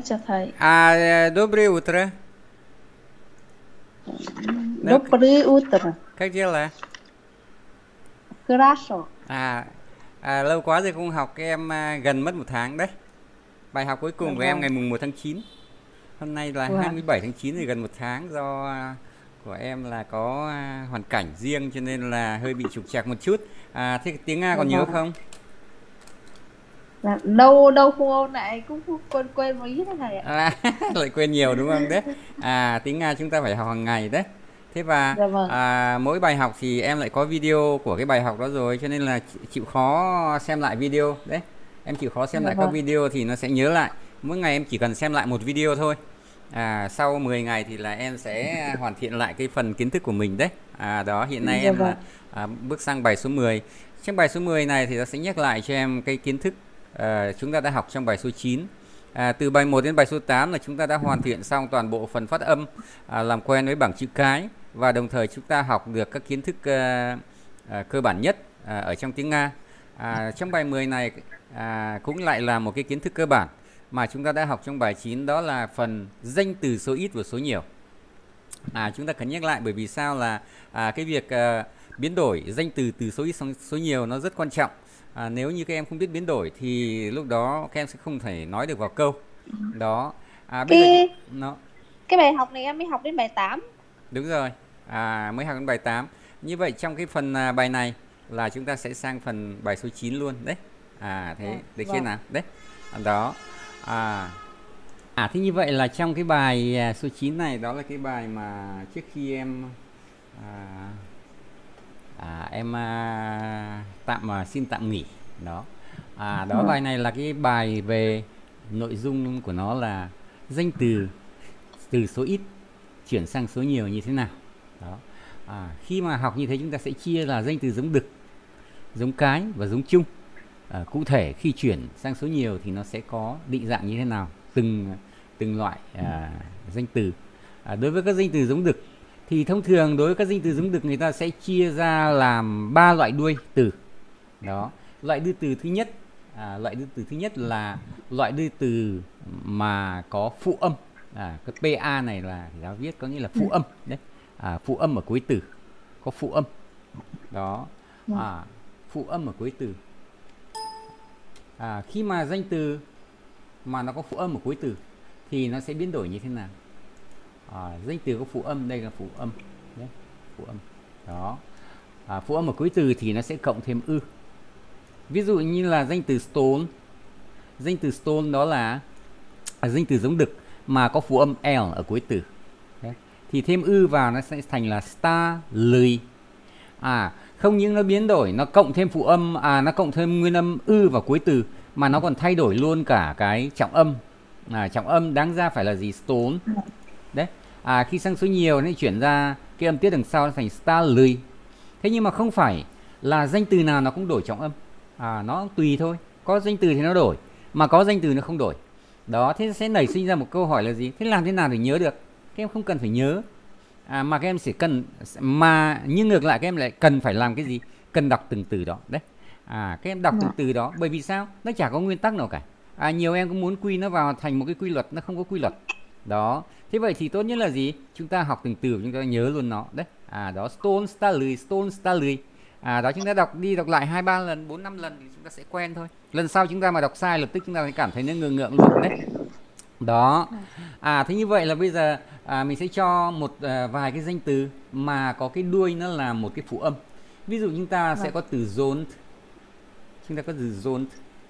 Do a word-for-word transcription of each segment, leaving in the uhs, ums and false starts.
Dạ chào thầy. А, доброе утро. Да, к- Доброе утро. как дела? Хорошо. À, à, lâu quá rồi không học, em à, gần mất một tháng đấy. Bài học cuối Dạ cùng của em vâng. ngày mùng một tháng chín. Hôm nay là hai mươi Vâng. bảy tháng chín thì gần một tháng do à, của em là có à, hoàn cảnh riêng cho nên là hơi bị trục trặc một chút. À, thế tiếng Nga Dạ còn nhớ vâng. không? Dạ, đâu đâu không ôn lại cũng cũng quên quên một ít thế này ạ. À, lại quên nhiều đúng không đấy? À, tiếng Nga chúng ta phải học hàng ngày đấy. Thế và Dạ vâng. à, mỗi bài học thì em lại có video của cái bài học đó rồi cho nên là chị- chịu khó xem lại video đấy. Em chịu khó xem Dạ lại các vâng. video thì nó sẽ nhớ lại. Mỗi ngày em chỉ cần xem lại một video thôi. À, sau mười ngày thì là em sẽ hoàn thiện lại cái phần kiến thức của mình đấy. À, đó hiện nay Dạ em là vâng. à, bước sang bài số mười. Trong bài số mười này thì nó sẽ nhắc lại cho em cái kiến thức ờ, chúng ta đã học trong bài số chín. À, từ bài một đến bài số tám là chúng ta đã hoàn thiện xong toàn bộ phần phát âm, à, làm quen với bảng chữ cái và đồng thời chúng ta học được các kiến thức à, à, cơ bản nhất à, ở trong tiếng Nga. À, trong bài mười này à, cũng lại là một cái kiến thức cơ bản mà chúng ta đã học trong bài chín, đó là phần danh từ số ít và số nhiều. À, chúng ta cần nhắc lại bởi vì sao là à, cái việc à, biến đổi danh từ từ số ít sang số nhiều nó rất quan trọng. À, nếu như các em không biết biến đổi thì lúc đó các em sẽ không thể nói được vào câu. Đó. À, bây giờ Cái nó cái bài học này em mới học đến bài tám. đúng rồi. À, mới học đến bài tám. Như vậy trong cái phần à, bài này là chúng ta sẽ sang phần bài số chín luôn đấy. À thế Dạ được chưa vâng. nào? Đấy. À, đó. À À thế như vậy là trong cái bài à, số chín này đó là cái bài mà trước khi em à, à, em à, tạm à, xin tạm nghỉ đó. À đó, Vâng. bài này là cái bài về nội dung của nó là danh từ từ số ít chuyển sang số nhiều như thế nào. Đó. À, khi mà học như thế chúng ta sẽ chia là danh từ giống đực, giống cái và giống chung. À, cụ thể khi chuyển sang số nhiều thì nó sẽ có định dạng như thế nào, từng từng loại à, danh từ. À, đối với các danh từ giống đực thì thông thường đối với các danh từ giống đực người ta sẽ chia ra làm ba loại đuôi từ. Đó, loại đuôi từ thứ nhất, à, loại đuôi từ thứ nhất là loại đuôi từ mà có phụ âm. À, cái pa này là giáo viết có nghĩa là phụ âm đấy. À, phụ âm ở cuối từ, có phụ âm. Đó. Vâng. À, phụ âm ở cuối từ. À, khi mà danh từ mà nó có phụ âm ở cuối từ thì nó sẽ biến đổi như thế nào? À, danh từ có phụ âm, đây là phụ âm đấy, phụ âm. Đó. À, phụ âm ở cuối từ thì nó sẽ cộng thêm ư. Ví dụ như là danh từ stone, danh từ stone đó là à, danh từ giống đực mà có phụ âm l ở cuối từ. Đấy. Thì thêm ư vào nó sẽ thành là star lười. À, không những nó biến đổi, nó cộng thêm phụ âm, à nó cộng thêm nguyên âm ư vào cuối từ mà nó còn thay đổi luôn cả cái trọng âm. À, trọng âm đáng ra phải là gì? Stone. Đấy. À, khi sang số nhiều nó chuyển ra cái âm tiết đằng sau nó thành star lười. Thế nhưng mà không phải là danh từ nào nó cũng đổi trọng âm. À, nó tùy thôi. Có danh từ thì nó đổi, mà có danh từ nó không đổi. Đó, thế sẽ nảy sinh ra một câu hỏi là gì? Thế làm thế nào để nhớ được? Các em không cần phải nhớ. À, mà các em sẽ cần, mà nhưng ngược lại các em lại cần phải làm cái gì? Cần đọc từng từ đó. Đấy. À, các em đọc từng từ đó. Bởi vì sao? Nó chả có nguyên tắc nào cả. À, nhiều em cũng muốn quy nó vào thành một cái quy luật, nó không có quy luật. Đó. Thế vậy thì tốt nhất là gì? Chúng ta học từng từ, chúng ta nhớ luôn nó. Đấy. À, đó, stone, star lười, stone, star lười. À, đó, chúng ta đọc đi đọc lại hai ba lần, bốn năm lần thì chúng ta sẽ quen thôi. Lần sau chúng ta mà đọc sai lập tức chúng ta sẽ cảm thấy nó ngượng ngượng luôn đấy. Đó. À, thế như vậy là bây giờ à, mình sẽ cho một à, vài cái danh từ mà có cái đuôi nó là một cái phụ âm. Ví dụ chúng ta sẽ có từ zone. Chúng ta có từ zone.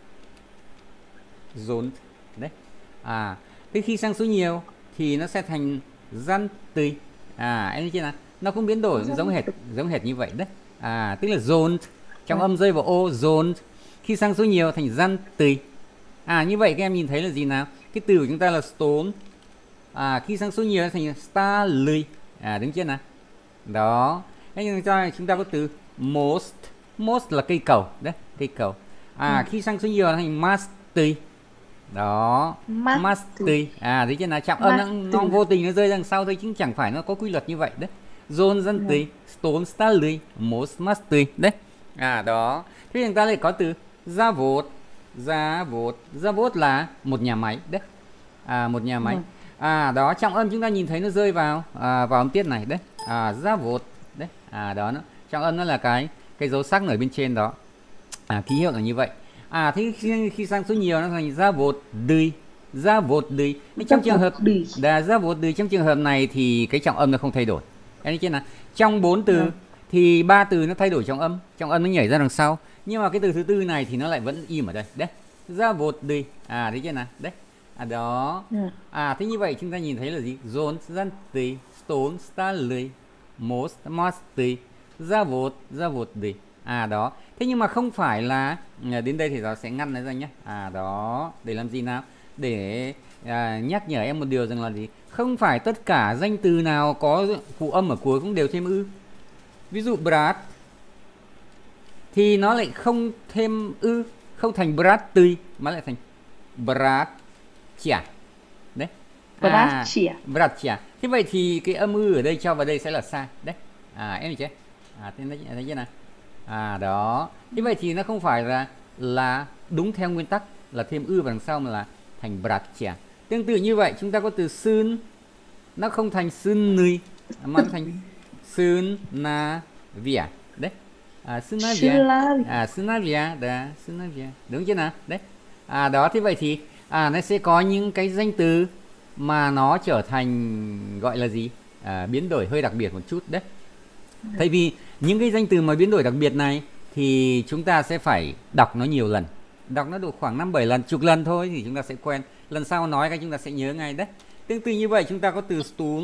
Zone. Đấy. À, thế khi sang số nhiều thì nó sẽ thành dân tùy. À, em thấy chưa nào? Nó cũng biến đổi giống hệt giống hệt như vậy đấy. À, tức là zone trong âm rơi vào ô zone. Khi sang số nhiều thành dân tùy. À, như vậy các em nhìn thấy là gì nào? Cái từ của chúng ta là stone. À, khi sang số nhiều thành star lười. À, đúng chưa nào? Đó. Thế nhưng cho chúng ta có từ most. Most là cây cầu đấy, cây cầu. À, khi sang số nhiều thành mastery. Đó, mastery. À, thấy chưa nào? Chạm âm nó, nó vô tình nó rơi đằng sau thôi chứ chẳng phải nó có quy luật như vậy đấy. Zone dân tùy, stone star lười, most mastery đấy. À, đó. Thế chúng ta lại có từ zavod. Zavod. Zavod là một nhà máy đấy. À, một nhà máy. Ừ. À, đó, trọng âm chúng ta nhìn thấy nó rơi vào à, vào âm tiết này đấy. À, zavod đấy. À, đó nó. Trọng âm nó là cái cái dấu sắc ở bên trên đó. À, ký hiệu là như vậy. À, thế khi, khi sang số nhiều nó thành zavod đi, zavod đi. Trong trường hợp đi. là zavod đi, trong trường hợp này thì cái trọng âm nó không thay đổi. Em thấy chưa nào? Trong bốn từ Ừ. thì ba từ nó thay đổi trọng âm, trọng âm nó nhảy ra đằng sau. Nhưng mà cái từ thứ tư này thì nó lại vẫn im ở đây. Đấy. Zavod đi. À, thấy chưa nào? Đấy. À, đó. Ừ. À, thế như vậy chúng ta nhìn thấy là gì? Zone, zanti, stone, starly, most, musty, zavod, zavod đi. À, đó. Thế nhưng mà không phải là đến đây thì nó sẽ ngăn nó ra nhé. À, đó. Để làm gì nào? Để à, nhắc nhở em một điều rằng là gì? Không phải tất cả danh từ nào có phụ âm ở cuối cũng đều thêm ư. Ví dụ brat thì nó lại không thêm ư, không thành brat tươi mà lại thành brat chả. Đấy. À, Bratchia. bratchia. Thế vậy thì cái âm ư ở đây cho vào đây sẽ là sai. Đấy. À, em thấy chưa? À, thấy, thấy chưa nào? À, đó. Thế vậy thì nó không phải là là đúng theo nguyên tắc là thêm ư vào đằng sau mà là thành bratchia. Tương tự như vậy chúng ta có từ sun, nó không thành sun nui mà nó thành sun na via. Đấy. À, sunavia. À, sunavia, đó, sunavia. Đúng chưa nào? Đấy. À, đó, thế vậy thì à, nó sẽ có những cái danh từ mà nó trở thành gọi là gì? À, biến đổi hơi đặc biệt một chút đấy. Tại vì những cái danh từ mà biến đổi đặc biệt này thì chúng ta sẽ phải đọc nó nhiều lần. Đọc nó được khoảng năm bảy lần, chục lần thôi thì chúng ta sẽ quen. Lần sau nói cái chúng ta sẽ nhớ ngay đấy. Tương tự như vậy chúng ta có từ stool.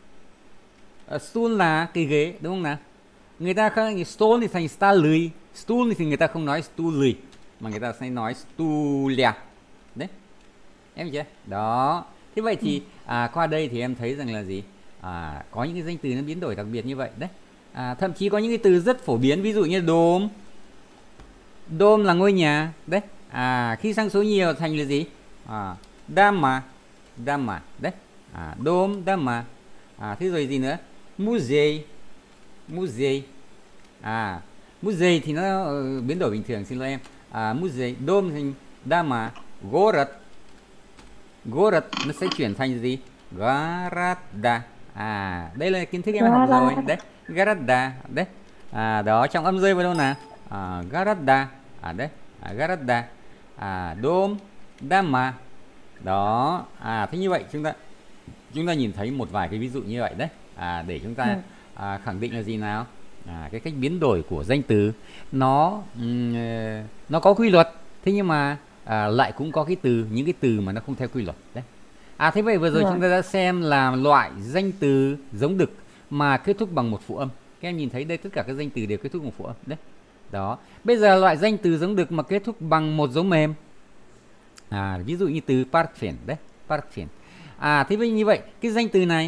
Uh, stool là cái ghế, đúng không nào? Người ta không, stool thì thành stuli, stool thì người ta không nói stuli mà người ta sẽ nói stulia. Đấy. Em chưa? Đó. Thế vậy thì à, qua đây thì em thấy rằng là gì? À, có những cái danh từ nó biến đổi đặc biệt như vậy đấy. À, thậm chí có những cái từ rất phổ biến, ví dụ như dome. Dome là ngôi nhà đấy. À, khi sang số nhiều thành là gì? À, dhamma, dhamma đấy. À, dome, dhamma. À, thế rồi gì nữa? Muse, muse. À, muse thì nó uh, biến đổi bình thường, xin lỗi em. À, muse, dome thành dhamma, gorat. Gorat nó sẽ chuyển thành gì? Garada. À, đây là kiến thức em học rồi đấy. Garada đấy. À, đó, trong âm rơi vào đâu nào? À, Garada. À, đấy. À, Garada. À, dome, dhamma. Đó. À, thế như vậy chúng ta chúng ta nhìn thấy một vài cái ví dụ như vậy đấy. À, để chúng ta à, khẳng định là gì nào? À, cái cách biến đổi của danh từ nó um, nó có quy luật. Thế nhưng mà à, lại cũng có cái từ, những cái từ mà nó không theo quy luật đấy. À, thế vậy vừa rồi, rồi chúng ta đã xem là loại danh từ giống đực mà kết thúc bằng một phụ âm. Các em nhìn thấy đây tất cả các danh từ đều kết thúc bằng phụ âm đấy. Đó. Bây giờ loại danh từ giống đực mà kết thúc bằng một dấu mềm. À, ví dụ như từ parthen đấy, parthen. À, thế vậy như vậy, cái danh từ này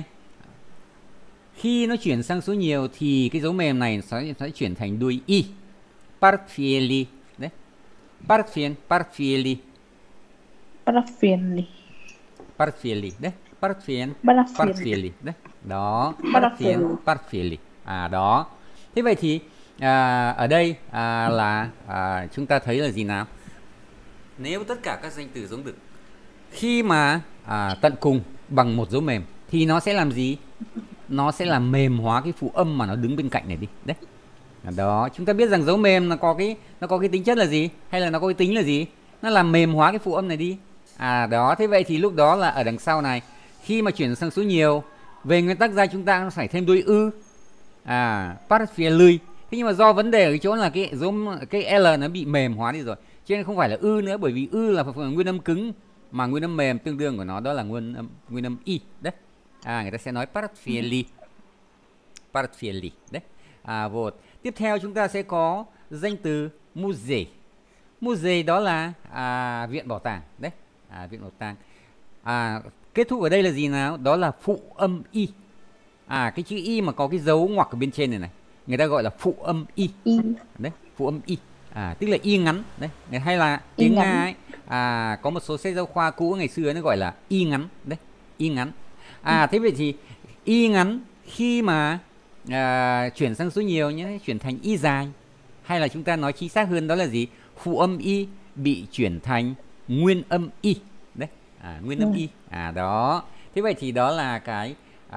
khi nó chuyển sang số nhiều thì cái dấu mềm này sẽ, sẽ chuyển thành đuôi y. Parthieli đấy. Parthen, parthieli. Parthieli. Parthieli đấy. Parthen, Parthieli. parthieli đấy. Đó, parthen, parthieli. À, đó. Thế vậy thì à, ở đây à, là à, chúng ta thấy là gì nào? Nếu tất cả các danh từ giống đực khi mà à, tận cùng bằng một dấu mềm thì nó sẽ làm gì? Nó sẽ làm mềm hóa cái phụ âm mà nó đứng bên cạnh này đi. Đấy. Đó, chúng ta biết rằng dấu mềm nó có cái nó có cái tính chất là gì? Hay là nó có cái tính là gì? Nó làm mềm hóa cái phụ âm này đi. À, đó, thế vậy thì lúc đó là ở đằng sau này khi mà chuyển sang số nhiều, về nguyên tắc ra chúng ta phải thêm đuôi ư. À, parthieli. Thế nhưng mà do vấn đề ở cái chỗ là cái dấu cái L nó bị mềm hóa đi rồi. Cho nên không phải là ư nữa, bởi vì ư là nguyên âm cứng mà nguyên âm mềm tương đương của nó đó là nguyên âm nguyên âm y đấy. À, người ta sẽ nói parthieli. Parthieli đấy. À, vột. Tiếp theo chúng ta sẽ có danh từ muse. Muse đó là à, viện bảo tàng đấy. À, viện bảo tàng. À, kết thúc ở đây là gì nào? Đó là phụ âm y. À, cái chữ y mà có cái dấu ngoặc ở bên trên này này, người ta gọi là phụ âm y. Y. Đấy, phụ âm y. À, tức là y ngắn đấy. Hay là tiếng Nga ấy, à, có một số sách giáo khoa cũ ngày xưa nó gọi là y ngắn đấy, y ngắn. À, thế vậy thì y ngắn khi mà à, chuyển sang số nhiều nhé, chuyển thành y dài, hay là chúng ta nói chính xác hơn đó là gì? Phụ âm y bị chuyển thành nguyên âm y đấy. à, nguyên âm Ừ. y. À đó. Thế vậy thì đó là cái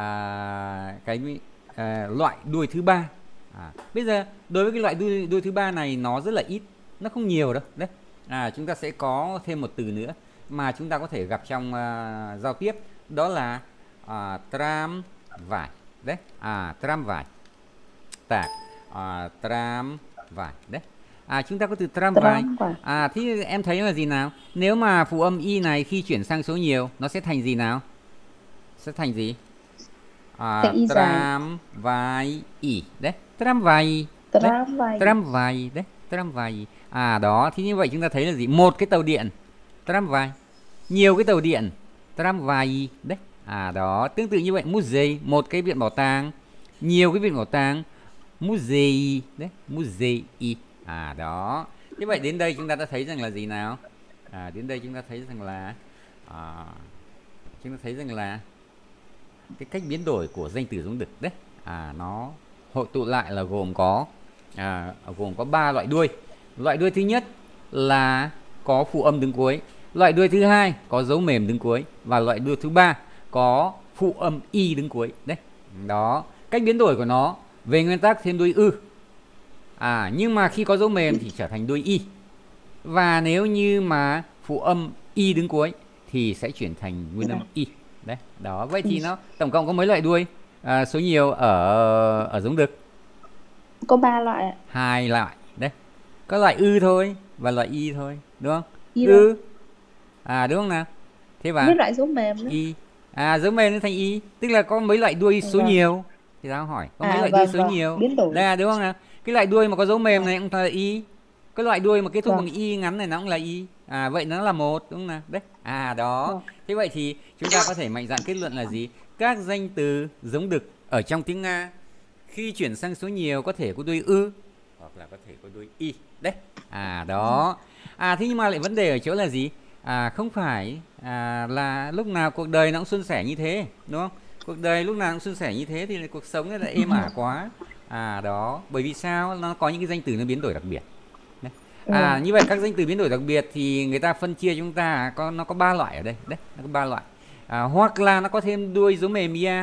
à, cái à, loại đuôi thứ ba. À, bây giờ đối với cái loại đuôi đuôi thứ ba này nó rất là ít, nó không nhiều đâu đấy. À, chúng ta sẽ có thêm một từ nữa mà chúng ta có thể gặp trong à, giao tiếp, đó là à, tram vải đấy. À, tram vải. Tạc à, tram vải đấy. À, chúng ta có từ tram vải. Tram vải. À, thì em thấy là gì nào? Nếu mà phụ âm y này khi chuyển sang số nhiều nó sẽ thành gì nào? Sẽ thành gì? À, Thành y dài. tram vải y đấy. Tram vải. Tram vải. Tram vải đấy. Tram vải. À đó, thì như vậy chúng ta thấy là gì? Một cái tàu điện, tram vải. Nhiều cái tàu điện, tram vải đấy. À đó, tương tự như vậy, musée, một cái viện bảo tàng, nhiều cái viện bảo tàng, musei đấy, musei. À đó. Như vậy đến đây chúng ta đã thấy rằng là gì nào? À, đến đây chúng ta thấy rằng là à, chúng ta thấy rằng là cái cách biến đổi của danh từ giống đực đấy. À, nó hội tụ lại là gồm có à, gồm có ba loại đuôi. Loại đuôi thứ nhất là có phụ âm đứng cuối, loại đuôi thứ hai có dấu mềm đứng cuối, và loại đuôi thứ ba có phụ âm y đứng cuối đấy. Đó, cách biến đổi của nó về nguyên tắc thêm đuôi ư. À, nhưng mà khi có dấu mềm thì trở thành đuôi y, và nếu như mà phụ âm y đứng cuối thì sẽ chuyển thành nguyên âm y đấy. Đó, vậy thì nó tổng cộng có mấy loại đuôi à, số nhiều ở ở giống đực? Có ba loại ạ. Hai loại đấy, có loại ư thôi và loại y thôi, đúng không? Y Ư à, đúng không nào? Thế và biết loại dấu mềm nữa. y à, dấu mềm nó thành y, tức là có mấy loại đuôi số Vâng. nhiều. Thì tao hỏi có mấy À, loại đuôi vâng, số vâng. nhiều Biến đổi. đây là đúng không nào? Cái loại đuôi mà có dấu mềm này cũng là y, cái loại đuôi mà kết thúc Vâng. bằng y ngắn này nó cũng là y. À, vậy nó là một, đúng không nào? Đấy. À đó. Vâng. Thế vậy thì chúng ta có thể mạnh dạn kết luận là gì? Các danh từ giống đực ở trong tiếng Nga khi chuyển sang số nhiều có thể có đuôi ư hoặc là có thể có đuôi y đấy. À đó. À, thế nhưng mà lại vấn đề ở chỗ là gì? À, không phải à, là lúc nào cuộc đời nó cũng suôn sẻ như thế, đúng không? Cuộc đời lúc nào cũng suôn sẻ như thế thì cuộc sống nó lại êm ả quá. À đó, bởi vì sao? Nó có những cái danh từ nó biến đổi đặc biệt. Đấy. À, Ừ. như vậy các danh từ biến đổi đặc biệt thì người ta phân chia chúng ta có nó có ba loại ở đây. Đấy, nó có ba loại. À, hoặc là nó có thêm đuôi dấu mềm ia.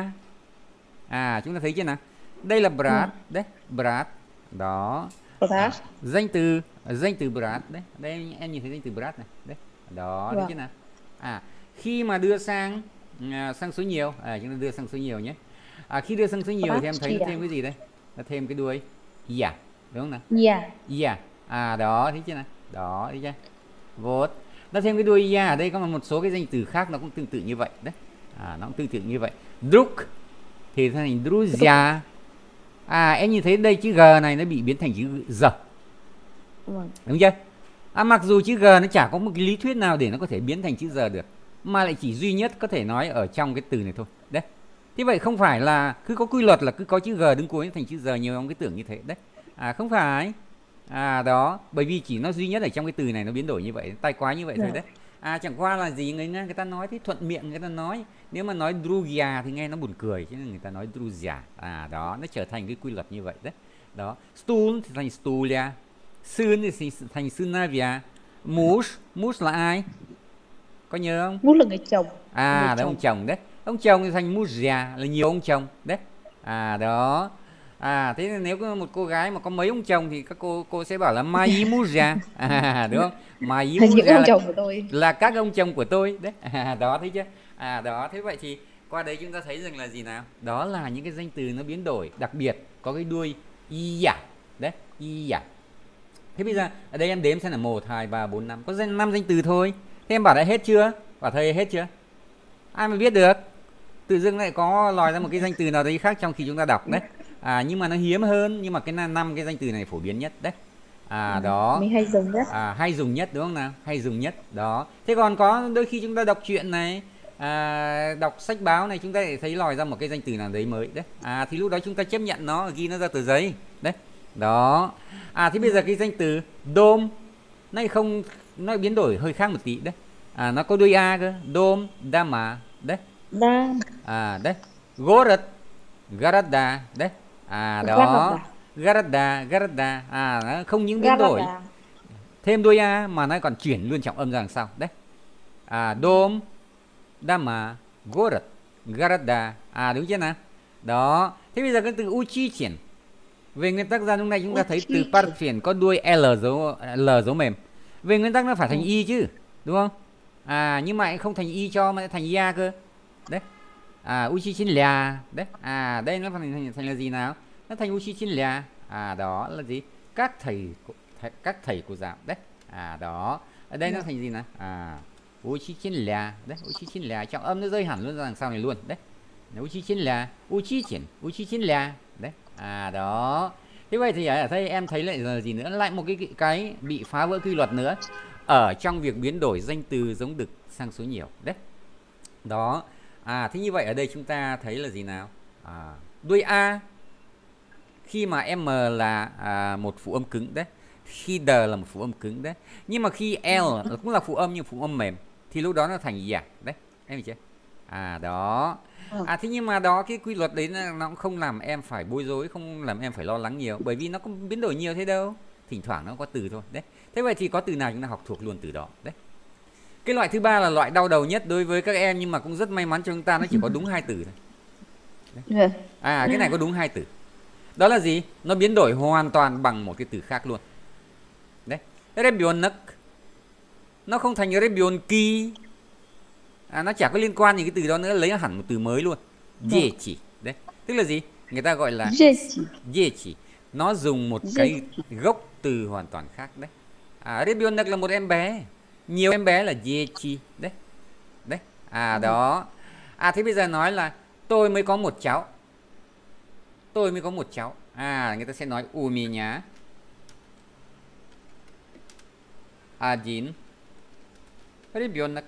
À, chúng ta thấy chưa nào? Đây là brat, Ừ. đấy, brat. Đó. Brat. Danh từ danh từ brat đấy. Đây em nhìn thấy danh từ brat này. Đấy. Đó, thấy Vâng. chưa nào? À, khi mà đưa sang à, sang số nhiều, à, chúng ta đưa sang số nhiều nhé. À, khi đưa sang số nhiều thì em thấy nó thêm cái gì đây? Nó thêm cái đuôi yeah, đúng không nào? Yeah. Yeah. À đó, thấy chưa nào? Đó, thấy chưa? Vốt. Nó thêm cái đuôi yeah ở đây, có một số cái danh từ khác nó cũng tương tự như vậy đấy. À, nó cũng tương tự như vậy. Druk thì thành druzia. À, em nhìn thấy đây chữ G này nó bị biến thành chữ G. Vâng. Đúng chưa? À, mặc dù chữ G nó chả có một cái lý thuyết nào để nó có thể biến thành chữ G được, mà lại chỉ duy nhất có thể nói ở trong cái từ này thôi. Đấy. Thế vậy không phải là cứ có quy luật là cứ có chữ G đứng cuối thành chữ G nhiều ông cứ tưởng như thế đấy. À, không phải. À đó, bởi vì chỉ nó duy nhất ở trong cái từ này nó biến đổi như vậy, tay quái như vậy thôi đấy. À, chẳng qua là gì người Nga người ta nói thế thuận miệng người ta nói. Nếu mà nói Drugia thì nghe nó buồn cười, chứ người ta nói Druzia. À đó, nó trở thành cái quy luật như vậy đấy. Đó, Stul thì thành Stulia, Sun thì thành Sunavia, Mus, Mus là ai? Có nhớ không? Mus là người chồng. À, người đó chồng. ông chồng đấy. Ông chồng thì thành Musia, là nhiều ông chồng đấy. À đó. À, thế nên nếu có một cô gái mà có mấy ông chồng thì các cô cô sẽ bảo là Mai Musia. À, đúng không? Mai Là những Musia ông là, chồng của tôi. là các ông chồng của tôi đấy. À, đó thấy chưa? À đó, thế vậy thì qua đấy chúng ta thấy rằng là gì nào? Đó là những cái danh từ nó biến đổi đặc biệt có cái đuôi y đấy, y. Thế bây giờ ở đây em đếm xem là một, hai, ba, bốn, năm, có danh năm danh từ thôi. Thế em bảo đã hết chưa? Bảo thầy hết chưa? Ai mà biết được? Tự dưng lại có lòi ra một cái danh từ nào đấy khác trong khi chúng ta đọc đấy. À, nhưng mà nó hiếm hơn, nhưng mà cái năm cái danh từ này phổ biến nhất đấy. À, Ừ, đó. mình hay dùng nhất. À, hay dùng nhất đúng không nào? Hay dùng nhất. Đó. Thế còn có đôi khi chúng ta đọc truyện này, à, đọc sách báo này chúng ta lại thấy lòi ra một cái danh từ nào đấy mới đấy. À, thì lúc đó chúng ta chấp nhận nó, ghi nó ra tờ giấy. Đấy. Đó. À, thế bây giờ cái danh từ dom nó không, nó biến đổi hơi khác một tí đấy. À, nó có đuôi a cơ, dom, dama đấy. Đam. À đấy, gorod, garada đấy. À đó, garada, garada. À, nó không những biến đổi thêm đuôi a mà nó còn chuyển luôn trọng âm ra đằng sau đấy. À, dom, Dama, город, города. À đúng chưa nào? Đó. Thế bây giờ cái từ учитель. Về nguyên tắc ra lúc này chúng ta thấy từ Parfien có đuôi L dấu L dấu mềm. Về nguyên tắc nó phải thành Y chứ, đúng không? À nhưng mà không thành Y cho mà thành Ya cơ. Đấy. À учителя. Đấy. À đây nó thành, thành, thành là gì nào? Nó thành учителя. À đó là gì? Các thầy các thầy cô giáo. Đấy. À đó. Ở đây nó thành gì nào? À учителя. Đấy, учителя trọng âm nó rơi hẳn luôn ra đằng sau này luôn. Đấy. учителя, учитель, учителя. Đấy. À đó. Thế vậy thì ở đây em thấy lại là gì nữa? Lại một cái cái bị phá vỡ quy luật nữa ở trong việc biến đổi danh từ giống đực sang số nhiều. Đấy. Đó. À thế như vậy ở đây chúng ta thấy là gì nào? À, đuôi A khi mà M là à, một phụ âm cứng đấy, khi D là một phụ âm cứng đấy, nhưng mà khi L cũng là phụ âm nhưng phụ âm mềm thì lúc đó nó thành dạ. Đấy, em hiểu chưa? À đó. À thế nhưng mà đó cái quy luật đấy nó cũng không làm em phải bối rối, không làm em phải lo lắng nhiều, bởi vì nó không biến đổi nhiều thế đâu, thỉnh thoảng nó có từ thôi. Đấy. Thế vậy thì có từ nào chúng ta học thuộc luôn từ đó. Đấy. Cái loại thứ ba là loại đau đầu nhất đối với các em, nhưng mà cũng rất may mắn cho chúng ta, nó chỉ có đúng hai từ thôi. Đấy. À cái này có đúng hai từ. Đó là gì? Nó biến đổi hoàn toàn bằng một cái từ khác luôn. Đấy. Rebionok nó không thành Rebionki. À, nó chả có liên quan gì cái từ đó nữa, lấy hẳn một từ mới luôn. Dễ chỉ. Đấy. Tức là gì? Người ta gọi là dễ chỉ. Nó dùng một cái gốc từ hoàn toàn khác. Đấy. À, Rebionok là một em bé. Nhiều em bé là dễ chỉ. Đấy. Đấy. À đó. À thế bây giờ nói là tôi mới có một cháu. Tôi mới có một cháu. À người ta sẽ nói у меня один ребенок.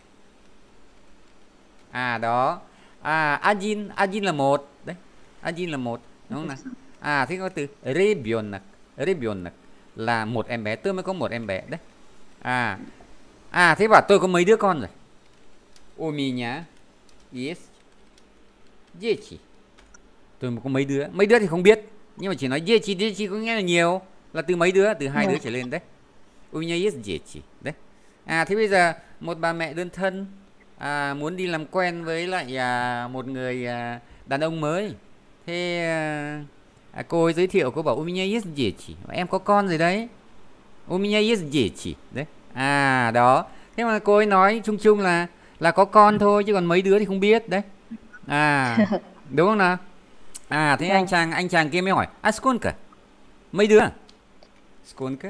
À đó. À один, один là một. Đấy. один là một, đúng không nào? À thế có từ rебенок. Rебенок là một em bé, tôi mới có một em bé. Đấy. À. À thế bảo tôi có mấy đứa con rồi? У меня есть дети. Tôi có mấy đứa, mấy đứa thì không biết, nhưng mà chỉ nói дети, дети có nghĩa là nhiều, là từ mấy đứa, từ hai đứa trở lên. Đấy. У меня есть дети. Đấy. À thế bây giờ một bà mẹ đơn thân à, muốn đi làm quen với lại à, một người à, đàn ông mới. Thế à, à, cô ấy giới thiệu, cô bảo У меня есть дети, em có con rồi đấy. У меня есть дети. Đấy. À đó. Thế mà cô ấy nói chung chung là là có con thôi, chứ còn mấy đứa thì không biết. Đấy. À đúng không nào? À thế anh chàng anh chàng kia mới hỏi à сколько? Mấy đứa? Сколько?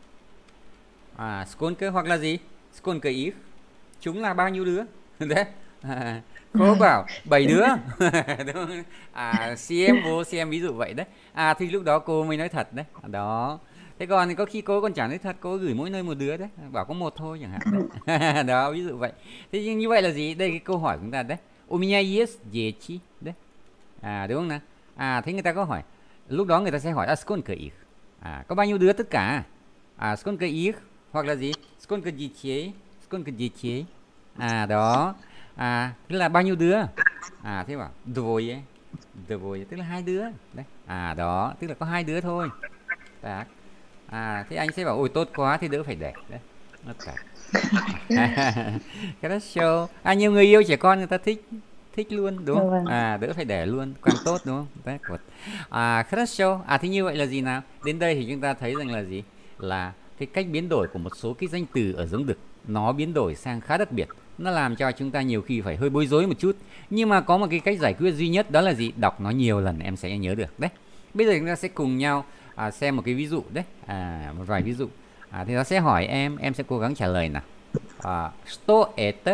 À сколько hoặc là gì? Сколько их? Chúng là bao nhiêu đứa? Đấy. À, cô bảo bảy đứa. Đúng không? À xem vô xem ví dụ vậy đấy. À thì lúc đó cô mới nói thật đấy. Đó. Thế còn thì có khi cô còn chẳng nói thật, cô gửi mỗi nơi một đứa đấy, bảo có một thôi chẳng hạn đấy. Đó ví dụ vậy. Thế nhưng như vậy là gì? Đây cái câu hỏi của chúng ta đấy. У меня есть дети. Đấy. À đúng không nào? À thế người ta có hỏi, lúc đó người ta sẽ hỏi à сколько их? À có bao nhiêu đứa tất cả? À сколько их hoặc là gì? Сколько детей? Сколько детей? À đó. À tức là bao nhiêu đứa? À thế bảo двое. Двое tức là hai đứa. Đấy. À đó, tức là có hai đứa thôi. Đấy. À thế anh sẽ bảo ôi tốt quá, thì đỡ phải đẻ. Đấy. Nó cả. Cái đó show. À nhiều người yêu trẻ con người ta thích thích luôn đúng không? À đỡ phải đẻ luôn, càng tốt đúng không? Đấy. À хорошо. À thế như vậy là gì nào? Đến đây thì chúng ta thấy rằng là gì? Là cái cách biến đổi của một số cái danh từ ở giống đực nó biến đổi sang khá đặc biệt, nó làm cho chúng ta nhiều khi phải hơi bối rối một chút, nhưng mà có một cái cách giải quyết duy nhất, đó là gì? Đọc nó nhiều lần em sẽ nhớ được. Đấy. Bây giờ chúng ta sẽ cùng nhau à, xem một cái ví dụ đấy, à, một vài ví dụ. À, thì nó sẽ hỏi em, em sẽ cố gắng trả lời nào. À, что это?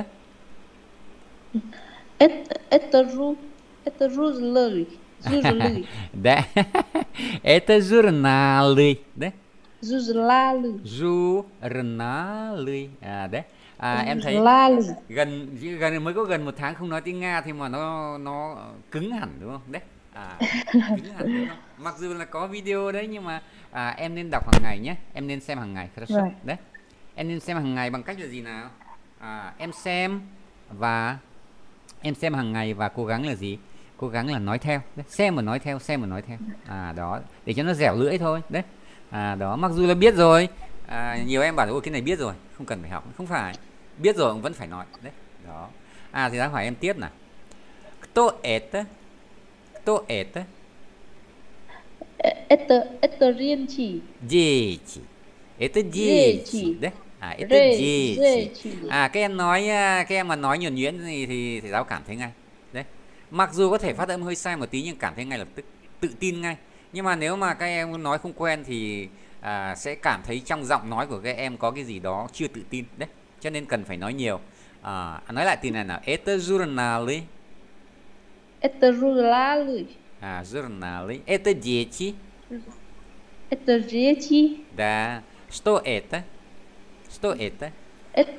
Это, это, жу, это журналы. Журналы. Да. Это журналы. Đấy. Журналы. Журналы. À đấy. À em thấy gần gần mới có gần một tháng không nói tiếng Nga thì mà nó nó cứng hẳn đúng không? Đấy. À, cứng hẳn đúng không? Mặc dù là có video đấy nhưng mà à, em nên đọc hàng ngày nhé, em nên xem hàng ngày. Right. Đấy. Em nên xem hàng ngày bằng cách là gì nào? À, em xem và em xem hàng ngày và cố gắng là gì? Cố gắng là nói theo. Đấy. Xem và nói theo, xem và nói theo. À đó, để cho nó dẻo lưỡi thôi. Đấy. À đó, mặc dù là biết rồi. À, nhiều em bảo ôi cái này biết rồi, không cần phải học. Không phải. Biết rồi cũng vẫn phải nói. Đấy. Đó. À thì ta hỏi em tiếp nào. Kto это? Kto это? Это, это речи. Дети. Это дети. Дети. Đấy. À, это Rê, дети. речи. À, các em nói, các em mà nói nhuần nhuyễn thì, thì thầy giáo cảm thấy ngay. Đấy. Mặc dù có thể phát âm hơi sai một tí nhưng cảm thấy ngay lập tức, tự tin ngay. Nhưng mà nếu mà các em nói không quen thì à, sẽ cảm thấy trong giọng nói của các em có cái gì đó chưa tự tin. Đấy. Cho nên cần phải nói nhiều. À, nói lại từ này nào. Это журналы. Это журналы. À, журналы. Это дети. Это речи. Да. Что это? Что это? Это,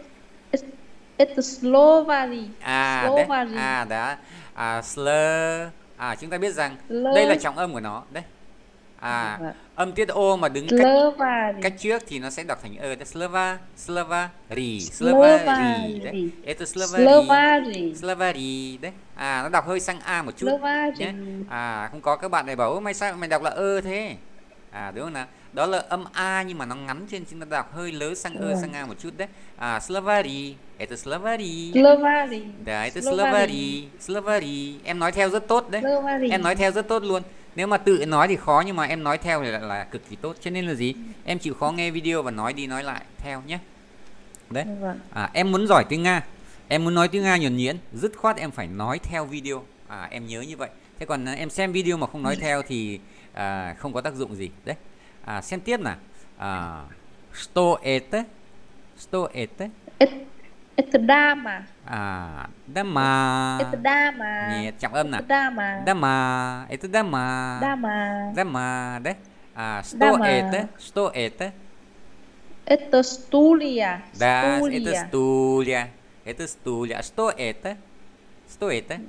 это словари. À, Словари. đấy. À, đã. À, slur. À, chúng ta biết rằng Slur. đây là trọng âm của nó. Đấy. À, Vâng. âm tiết O mà đứng cách, Словари. cách trước thì nó sẽ đọc thành ơ. Slava, Slavari, Slavari. Đấy. Это Slavari. Словари. Slavari. Đấy. À, nó đọc hơi sang A một chút Словари. nhé. À, không có các bạn này bảo mày sao mày đọc là ơ thế. À, đúng không nào? Đó là âm A nhưng mà nó ngắn trên chúng ta đọc hơi lớn sang ơ sang A một chút đấy. À, Slavari. Это Slavari. Словари. Đấy, это Slavari. Slavari. Em nói theo rất tốt đấy. Словари. Em nói theo rất tốt luôn. Nếu mà tự nói thì khó nhưng mà em nói theo thì là, là cực kỳ tốt. Cho nên là gì? Em chịu khó nghe video và nói đi nói lại theo nhé. Đấy. Vâng. À, em muốn giỏi tiếng Nga, em muốn nói tiếng Nga nhuần nhuyễn, dứt khoát em phải nói theo video. À, em nhớ như vậy. Thế còn em xem video mà không nói theo thì à, không có tác dụng gì. Đấy. À, xem tiếp nào. À, что это? Что это? Это, это дама. À, dama. Это дама. Nhẹ trọng âm nào. Это дама. Dama. Это dama. Дама. Dama. Đấy. À, что Dama. это? Что это? Это стулья. Да, Стулья. это стулья. Это стулья. А что это? Что это?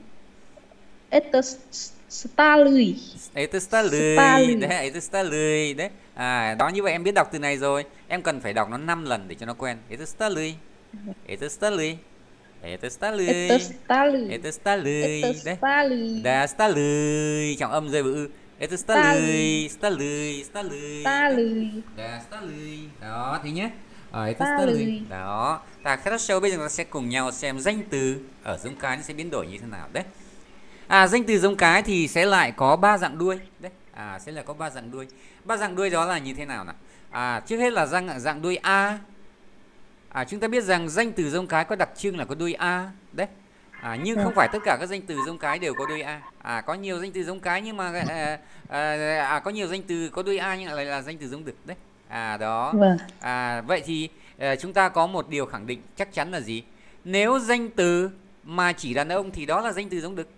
Это с- с- столы. Это столы. Stolы. Đấy, это stolы. Đấy. À, đó như vậy em biết đọc từ này rồi. Em cần phải đọc nó năm lần để cho nó quen. Это stolы. Это stolы. Это stolы. Это столы. Это stolы. Это Đấy. столы. Да, stolы. Trọng âm rơi vào ư. Это stolы. Stolы. Stolы. Столы. Да, stolы. Đó, thế nhé. Ờ, это Stolы. stolы. Đó. Ta хорошо, bây giờ ta sẽ cùng nhau xem danh từ ở giống cái nó sẽ biến đổi như thế nào đấy. À, danh từ giống cái thì sẽ lại có ba dạng đuôi đấy. À, sẽ là có ba dạng đuôi. Ba dạng đuôi đó là như thế nào nào? À, trước hết là dạng dạng đuôi a. À, chúng ta biết rằng danh từ giống cái có đặc trưng là có đuôi a đấy. À, nhưng không phải tất cả các danh từ giống cái đều có đuôi a. À, có nhiều danh từ giống cái nhưng mà à, à, à, có nhiều danh từ có đuôi a nhưng lại là danh từ giống đực đấy. À, đó. Vâng. À, vậy thì à, chúng ta có một điều khẳng định chắc chắn là gì? Nếu danh từ mà chỉ đàn ông thì đó là danh từ giống đực.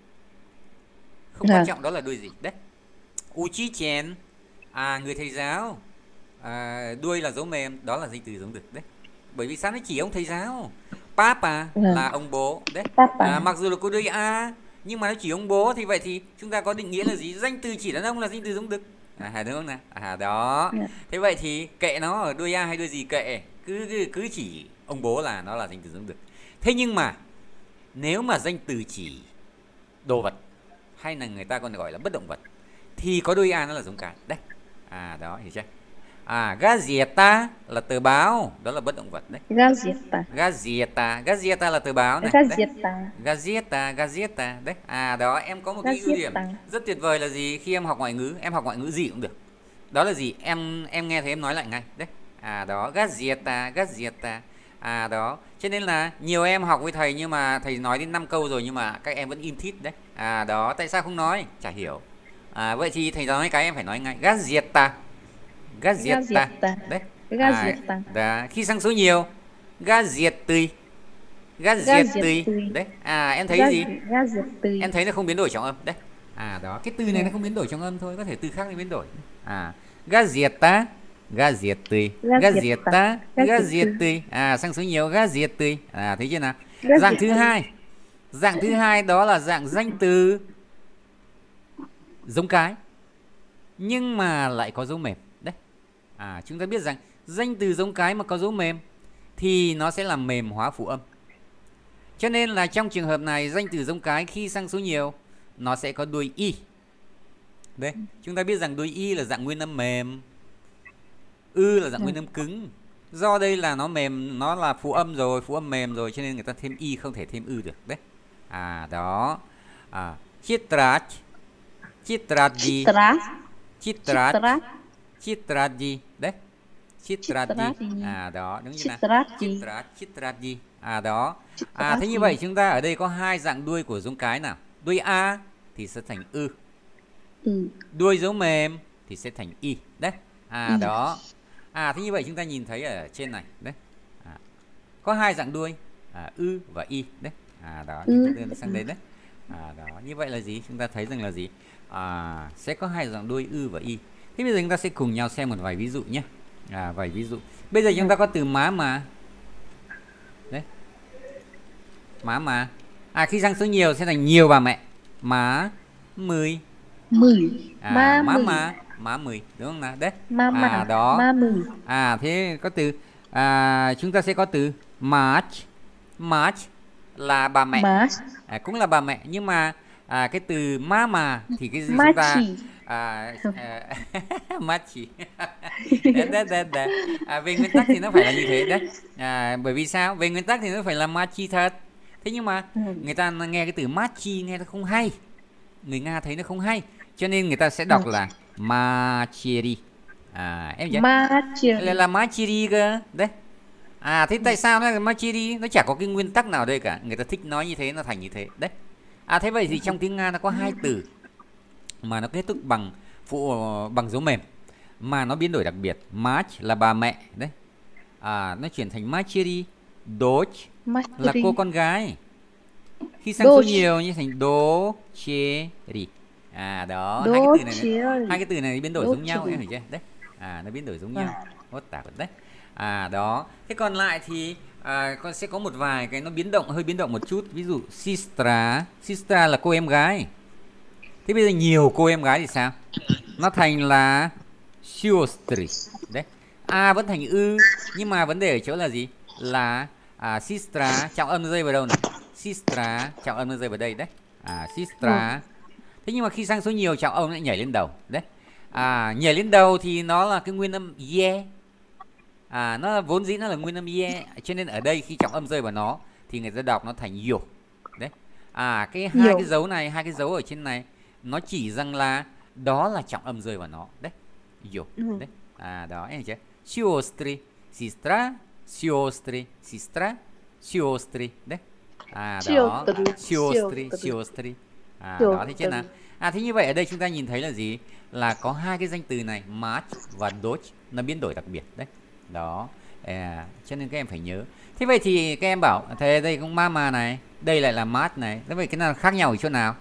Không quan Vâng. trọng đó là đuôi gì đấy. Uchi chen. À, người thầy giáo. À, đuôi là dấu mềm, đó là danh từ giống đực đấy. Bởi vì sao nó chỉ ông thầy giáo. Papa Vâng. là ông bố đấy. Papa. À, mặc dù là có đuôi a nhưng mà nó chỉ ông bố thì vậy thì chúng ta có định nghĩa là gì? Danh từ chỉ đàn ông là danh từ giống đực. À, đúng không nào? À, đó. Dạ. Thế vậy thì kệ nó ở đuôi a hay đuôi gì kệ, cứ cứ, cứ chỉ ông bố là nó là danh từ giống đực. Thế nhưng mà nếu mà danh từ chỉ đồ vật hay là người ta còn gọi là bất động vật thì có đuôi a nó là giống cái đấy. À, đó, hiểu chưa? À, gazeta là tờ báo, đó là bất động vật đấy. Газета. Gazeta, gazeta là tờ báo này. Đấy. Газета. Gazeta, gazeta đấy. À, đó, em có một cái ưu điểm Gazeta. rất tuyệt vời là gì? Khi em học ngoại ngữ, em học ngoại ngữ gì cũng được. Đó là gì? Em em nghe thấy em nói lại ngay đấy. À, đó, gazeta, gazeta. À, đó. Cho nên là nhiều em học với thầy nhưng mà thầy nói đến năm câu rồi nhưng mà các em vẫn im thít đấy. À, đó, tại sao không nói? Chả hiểu. À, vậy thì thầy nói cái em phải nói ngay. Gazeta. Gazeta. Gazeta. Đấy. Gazeta. À, đó. Khi sang số nhiều, gazety. Gazety. Gazety. Đấy. À, em thấy gì? Газеты. Em thấy nó không biến đổi trọng âm đấy. À, đó, cái từ này nó không biến đổi trọng âm thôi, có thể từ khác nó biến đổi. À, gazeta, gazety, gazeta, gazety. À, sang số nhiều, gazety. À, thấy chưa nào? Dạng thứ hai. Dạng thứ hai đó là dạng danh từ giống cái nhưng mà lại có dấu mềm đấy. À, chúng ta biết rằng danh từ giống cái mà có dấu mềm thì nó sẽ làm mềm hóa phụ âm. Cho nên là trong trường hợp này danh từ giống cái khi sang số nhiều nó sẽ có đuôi y. Đấy, chúng ta biết rằng đuôi y là dạng nguyên âm mềm, ư là dạng nguyên âm cứng. Do đây là nó mềm, nó là phụ âm rồi, phụ âm mềm rồi cho nên người ta thêm y không thể thêm ư được đấy. À đó. À, chitrat. Chitrat gì? Chitrat. Chitrat. Chitrat. Chitrat gì? Đấy. Chitrat gì? Chitrat gì? À đó, đúng chưa nào? Chitrat gì? Chitrat, chitrat gì? À đó. À Chitrat thế như gì? vậy chúng ta ở đây có hai dạng đuôi của giống cái nào? Đuôi A thì sẽ thành ư. Ừ. Đuôi dấu mềm thì sẽ thành y. Đấy. À Y. đó. À thế như vậy chúng ta nhìn thấy ở trên này. Đấy. À, có hai dạng đuôi. À, ư và y. Đấy. À đó, chúng ta đưa nó sang đây đấy. À đó, như vậy là gì? Chúng ta thấy rằng là gì? À, sẽ có hai dạng đuôi ư và y. Thế bây giờ chúng ta sẽ cùng nhau xem một vài ví dụ nhé. À, vài ví dụ. Bây giờ chúng ta có từ má mà. Đấy. Má mà. À, khi sang số nhiều sẽ thành nhiều bà mẹ. Má mười. Mười. À, Má má mười. mà. Má mười. Đúng không nào? Đấy. Má mà. À đó. Má mười. À, thế có từ. À, chúng ta sẽ có từ March. March là bà mẹ. March. À, cũng là bà mẹ. Nhưng mà à, cái từ má mà thì cái gì chúng ta à, à, Machi. Đấy, đấy, đấy, đấy. À, về nguyên tắc thì nó phải là như thế đấy. À, bởi vì sao? Về nguyên tắc thì nó phải là Machi thật. Thế nhưng mà người ta nghe cái từ Machi nghe nó không hay. Người Nga thấy nó không hay. Cho nên người ta sẽ đọc là Machiri. À, em nhớ. Machiri. Là, là Machiri cơ. Đấy. À, thế tại sao nó là Machiri? Nó chả có cái nguyên tắc nào đây cả. Người ta thích nói như thế, nó thành như thế. Đấy. À, thế vậy thì trong tiếng Nga nó có hai từ mà nó kết thúc bằng phụ bằng dấu mềm mà nó biến đổi đặc biệt. Mach là bà mẹ đấy. À, nó chuyển thành Machiri. Dodge là cô con gái. Khi sang số nhiều như thành Docheri. À đó, hai cái từ này hai cái từ này biến đổi giống nhau em hiểu chưa? Đấy. À, nó biến đổi giống nhau. Hốt tả đấy. À đó. Thế còn lại thì à, con sẽ có một vài cái nó biến động, hơi biến động một chút. Ví dụ Sistra. Sistra là cô em gái. Thế bây giờ nhiều cô em gái thì sao? Nó thành là Siostri. Đấy. A vẫn thành ư. Nhưng mà vấn đề ở chỗ là gì? Là à, Sistra trọng âm rơi vào đâu này? Sistra trọng âm nó rơi vào đây đấy. À, Sistra. Thế nhưng mà khi sang số nhiều trọng âm lại nhảy lên đầu. Đấy. À, nhảy lên đầu thì nó là cái nguyên âm ye. À, nó là, vốn dĩ nó là nguyên âm ye. Cho nên ở đây khi trọng âm rơi vào nó thì người ta đọc nó thành yo. Đấy. À, cái hai Yo. cái dấu này, hai cái dấu ở trên này nó chỉ rằng là đó là trọng âm rơi vào nó. Đấy. Yo. Ừ. Đấy. À, đó em hiểu chưa? Siostri, sistra, siostri, sistra, siostri. Đấy. À, đó. Siostri, siostri. À, đó thế chứ nào. À, thế như vậy ở đây chúng ta nhìn thấy là gì? Là có hai cái danh từ này, March và Dodge, nó biến đổi đặc biệt. Đấy. Đó. À, cho nên các em phải nhớ. Thế vậy thì các em bảo thế đây cũng mama này, đây lại là March này. Thế vậy cái nào khác nhau ở chỗ nào?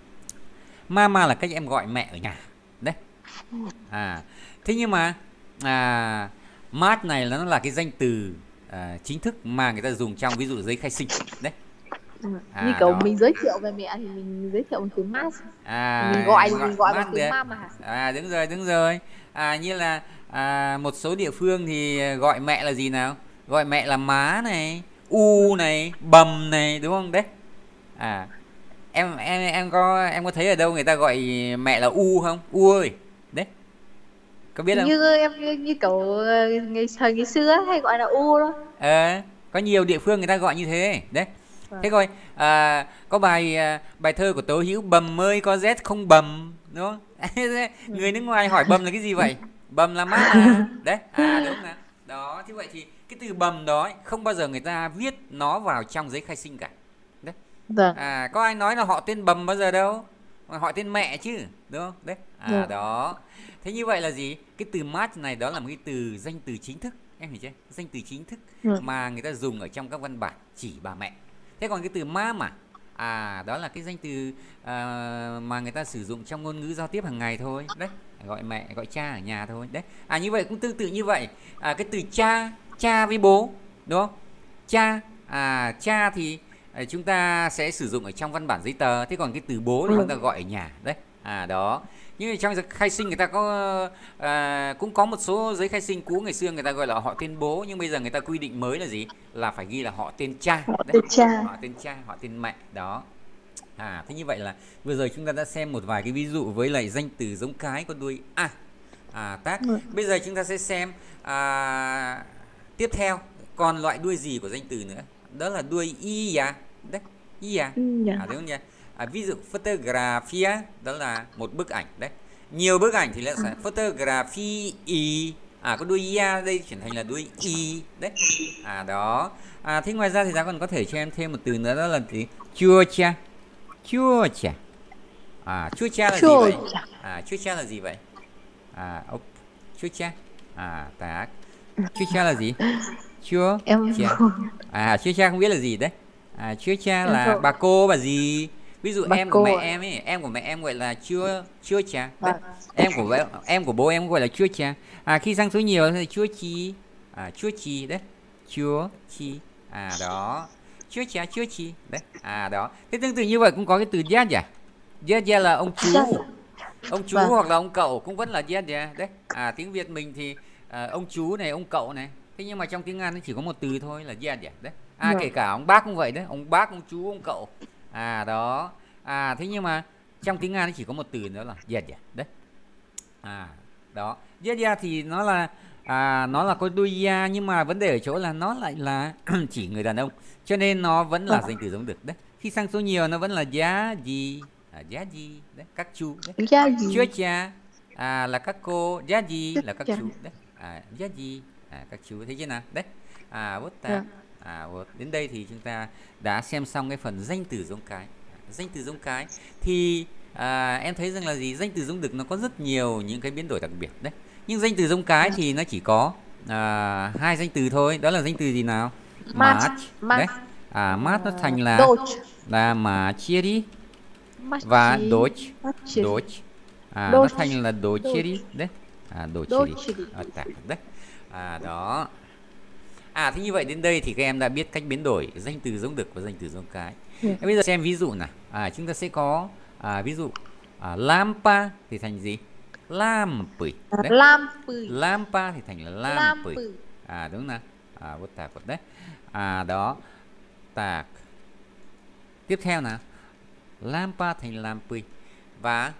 Mama là cách em gọi mẹ ở nhà. Đấy. À, thế nhưng mà à, March này nó là cái danh từ à, chính thức mà người ta dùng trong ví dụ giấy khai sinh. Đấy. À, như kiểu đó. Mình giới thiệu về mẹ thì mình giới thiệu bằng từ March. À, mình gọi thì mình gọi bằng từ mama. À, đúng rồi, đúng rồi. À, như là à, một số địa phương thì gọi mẹ là gì nào? Gọi mẹ là má này, u này, bầm này, đúng không? Đấy. À, em em em có em có thấy ở đâu người ta gọi mẹ là u không? U ơi. Đấy. Có biết không? Như em như, như kiểu ngày thời ngày xưa hay gọi là u đó. Ờ, à, có nhiều địa phương người ta gọi như thế. Đấy. Thế coi à, có bài à, bài thơ của Tố Hữu, bầm ơi có rét không bầm, đúng không? Người nước ngoài hỏi bầm là cái gì vậy? Bầm là mát à? Đấy. À, đúng không nào? Đó, thế vậy thì cái từ bầm đó ấy, không bao giờ người ta viết nó vào trong giấy khai sinh cả. Đấy. Vâng. À, có ai nói là họ tên bầm bao giờ đâu, mà họ tên mẹ chứ, đúng không? Đấy. À, vâng. Đó. Thế như vậy là gì? Cái từ mát này đó là một cái từ danh từ chính thức, em hiểu chưa? Danh từ chính thức vâng. mà người ta dùng ở trong các văn bản chỉ bà mẹ. Thế còn cái từ má mà à, đó là cái danh từ à, mà người ta sử dụng trong ngôn ngữ giao tiếp hàng ngày thôi. Đấy, gọi mẹ, gọi cha ở nhà thôi. Đấy. À, như vậy cũng tương tự như vậy. À, cái từ cha, cha với bố, đúng không? Cha, à, cha thì à, chúng ta sẽ sử dụng ở trong văn bản giấy tờ. Thế còn cái từ bố thì chúng ta gọi ở nhà. Đấy. À, đó. Nhưng trong khai sinh người ta có à, cũng có một số giấy khai sinh cũ ngày xưa người ta gọi là họ tên bố, nhưng bây giờ người ta quy định mới là gì? Là phải ghi là họ tên cha. Họ tên cha. Họ tên cha, họ tên mẹ. Đó. À, thế như vậy là vừa rồi chúng ta đã xem một vài cái ví dụ với lại danh từ giống cái có đuôi a. À, tác. Ừ. Bây giờ chúng ta sẽ xem à, tiếp theo còn loại đuôi gì của danh từ nữa. Đó là đuôi y à. Đấy. ia, à, đúng không nhỉ? À, ví dụ photografia đó là một bức ảnh đấy. Nhiều bức ảnh thì là sẽ photography, à có đuôi ia đây chuyển thành là đuôi i đấy. À đó. À thế ngoài ra thì ta còn có thể cho em thêm một từ nữa, đó là gì? Chua cha. Chua cha. À chua cha là gì vậy? À chua cha là gì vậy? À ốc chua cha. À tác. Chua cha là gì? Chua Em cha. À chua cha không biết là gì đấy. À chua cha là không. bà cô bà gì? Ví dụ Bà em của mẹ cô à? em ấy, em của mẹ em gọi là chua chua cha đấy. Vâng. Em của bố, em của bố em gọi là chua cha. À khi sang số nhiều thì chua chi. À chua chi đấy. Chua chi. À đó. Chua cha chua chi đấy. À đó. Thế tương tự như vậy cũng có cái từ dad à? Dad dad là ông chú. Ông chú Vâng. hoặc là ông cậu cũng vẫn là dad dad đấy. À tiếng Việt mình thì à, ông chú này, ông cậu này. Thế nhưng mà trong tiếng Anh nó chỉ có một từ thôi là dad dad đấy. À Vâng. kể cả ông bác cũng vậy đấy, ông bác, ông chú, ông cậu. À đó. À thế nhưng mà trong tiếng Anh nó chỉ có một từ nữa là dad dad đấy. À đó. Dad dad thì nó là à, nó là có đuôi ya, nhưng mà vấn đề ở chỗ là nó lại là chỉ người đàn ông, cho nên nó vẫn là danh từ giống được đấy. Khi sang số nhiều nó vẫn là giá gì, à, giá gì đấy, các chú đấy. Giá gì? Chúa cha à, là các cô, giá gì là các Cha. chú đấy. À, giá gì à, các chú, thấy chưa nào đấy. À bút ta. Vâng. À, đến đây thì chúng ta đã xem xong cái phần danh từ giống cái. Danh từ giống cái thì à, em thấy rằng là gì, danh từ giống được nó có rất nhiều những cái biến đổi đặc biệt đấy. Nhưng danh từ giống cái thì nó chỉ có à, hai danh từ thôi, đó là danh từ gì nào? Mát. Mát đấy. À, mát nó thành là Doge. là mà chia đi Machi. và Doge. Machi. Doge. À, Doge. nó thành là đồ chia đi đấy. À, đồ chia đi. Doge. À, tạc đấy. À đó. À thế như vậy đến đây thì các em đã biết cách biến đổi danh từ giống được và danh từ giống cái. Yeah. Bây giờ xem ví dụ nào. À, chúng ta sẽ có à, ví dụ à, lampa thì thành gì? Lampy. Đấy. Lampy. Lampa thì thành là lampy. Lampy. À đúng nào. À bút tạc đấy. À đó. Tạc. Tiếp theo nào. Lampa thành lampy. Và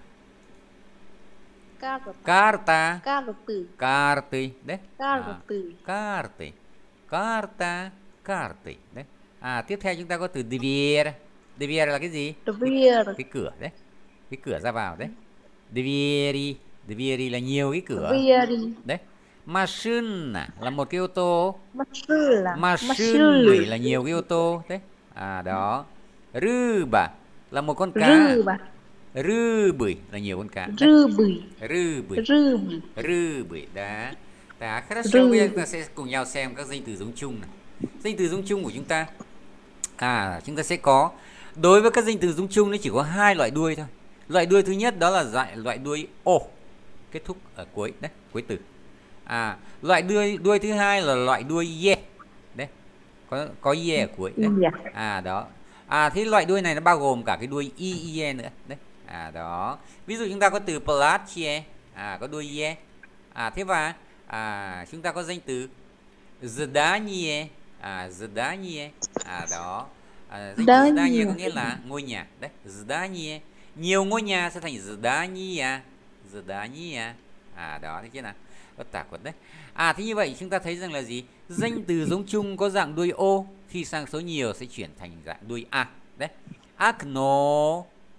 Carta. Carta. Carty. Carty đấy. Carty. À, carty. Carta, carty đấy. À tiếp theo chúng ta có từ devier. Devier là cái gì? Devier. Cái cửa đấy. Cái cửa ra vào đấy. Devieri. Devieri là nhiều cái cửa. Devieri. Đấy. Machine là một cái ô tô. Machine. Machine là nhiều cái ô tô đấy. À đó. Ruba là một con cá. Ruba. Ruby là nhiều con cá. Ruby. Ruby. Ruby. Ruby đã. Đã khá là sâu. Bây giờ chúng ta sẽ cùng nhau xem các danh từ giống chung này. Danh từ giống chung của chúng ta. À chúng ta sẽ có, đối với các danh từ giống chung nó chỉ có hai loại đuôi thôi. Loại đuôi thứ nhất đó là loại loại đuôi o kết thúc ở cuối đấy, cuối từ. À loại đuôi đuôi thứ hai là loại đuôi ye. Đấy. Có có ye ở cuối đấy. À đó. À thế loại đuôi này nó bao gồm cả cái đuôi i ye nữa đấy. À đó. Ví dụ chúng ta có từ platie, à có đuôi ye. À thế và à chúng ta có danh từ zdanie, à zdanie. À đó. À, danh từ zdanie có nghĩa là ngôi nhà đấy. Zdanie. Nhiều ngôi nhà sẽ thành zdania. Zdania. À đó, thấy chưa nào? Có tả quật đấy. À thế như vậy chúng ta thấy rằng là gì? Danh từ giống chung có dạng đuôi o, khi sang số nhiều sẽ chuyển thành dạng đuôi a. Đấy. Akno.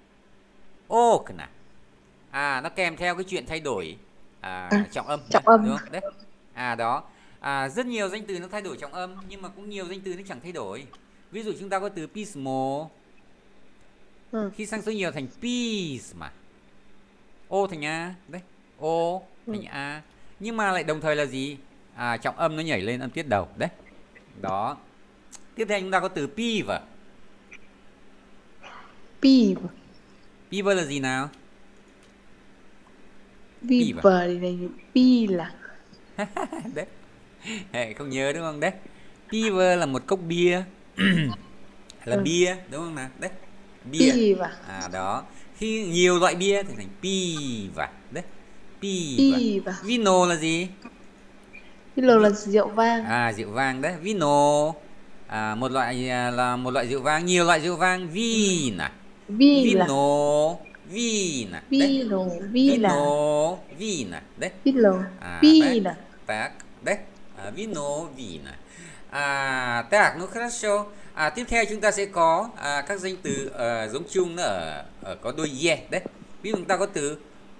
Okna. À nó kèm theo cái chuyện thay đổi à, trọng âm, trọng âm. đúng không? Đấy. À đó. À, rất nhiều danh từ nó thay đổi trọng âm, nhưng mà cũng nhiều danh từ nó chẳng thay đổi. Ví dụ chúng ta có từ pismo. Ừ. Khi sang số nhiều thành pisma. O thành a, đấy. O thành ừ. a. Nhưng mà lại đồng thời là gì? À, trọng âm nó nhảy lên âm tiết đầu, đấy. Đó. Tiếp theo chúng ta có từ piva. Piva. Piva là gì nào? Piva thì này pila. Đấy. Hey, không nhớ đúng không? Đấy. Piva là một cốc bia. Là ừ. bia, đúng không nào? Đấy. Bia. Piva. À đó. Khi nhiều loại bia thì thành piva. Đấy. Piva. Piva. Vino là gì? Vino là rượu vang. À, rượu vang đấy. Vino à, một loại là một loại rượu vang, nhiều loại rượu vang. Vina. Vina. Vino. Vina. Vino. Vina. Vino. Vina. Đấy. Vino. À, Vina. Đấy. Đấy. À, vino. Vina. À, tak, no хорошо. À, tiếp theo chúng ta sẽ có à, các danh từ uh, giống chung nó ở, ở có đôi ye đấy. Ví dụ chúng ta có từ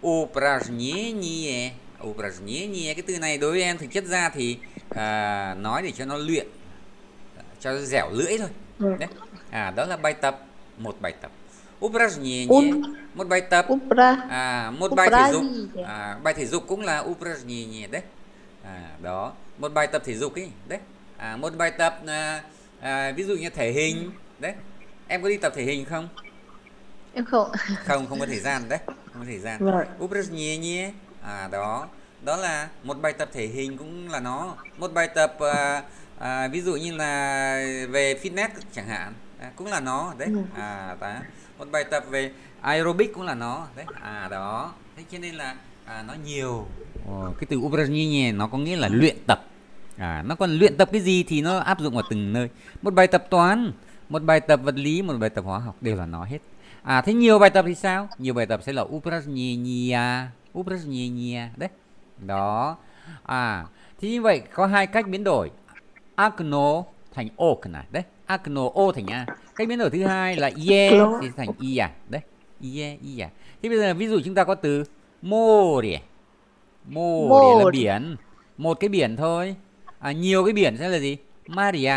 упражнение. Упражнение, cái từ này đối với em thực chất ra thì à, nói để cho nó luyện, cho dẻo lưỡi thôi. Đấy. À, đó là bài tập, một bài tập. Упражнение, một bài tập. À, một bài thể dục. À, bài thể dục cũng là упражнение đấy. À, đó, một bài tập thể dục ấy, đấy. À, một bài tập à, à, ví dụ như thể hình, đấy. Em có đi tập thể hình không? Em không. Không, không có thời gian đấy, không có thời gian. Упражнение, à đó, đó là một bài tập thể hình cũng là nó. Một bài tập à, à, ví dụ như là về fitness chẳng hạn, à, cũng là nó đấy. À, đó. Một bài tập về aerobic cũng là nó đấy. À đó, thế cho nên là à, nó nhiều. Ồ, cái từ упражнение nó có nghĩa là luyện tập. À, nó còn luyện tập cái gì thì nó áp dụng vào từng nơi. Một bài tập toán, một bài tập vật lý, một bài tập hóa học đều là nó hết. À, thế nhiều bài tập thì sao? Nhiều bài tập sẽ là упражнения, упражнения đấy. Đó. À, thì như vậy có hai cách biến đổi. Окно thành окна đấy. Окно o thành a. Cách biến đổi thứ hai là ye thì thành i à đấy. Ye i à. Thế bây giờ ví dụ chúng ta có từ море. Море là biển, một cái biển thôi. À, nhiều cái biển sẽ là gì? Maria.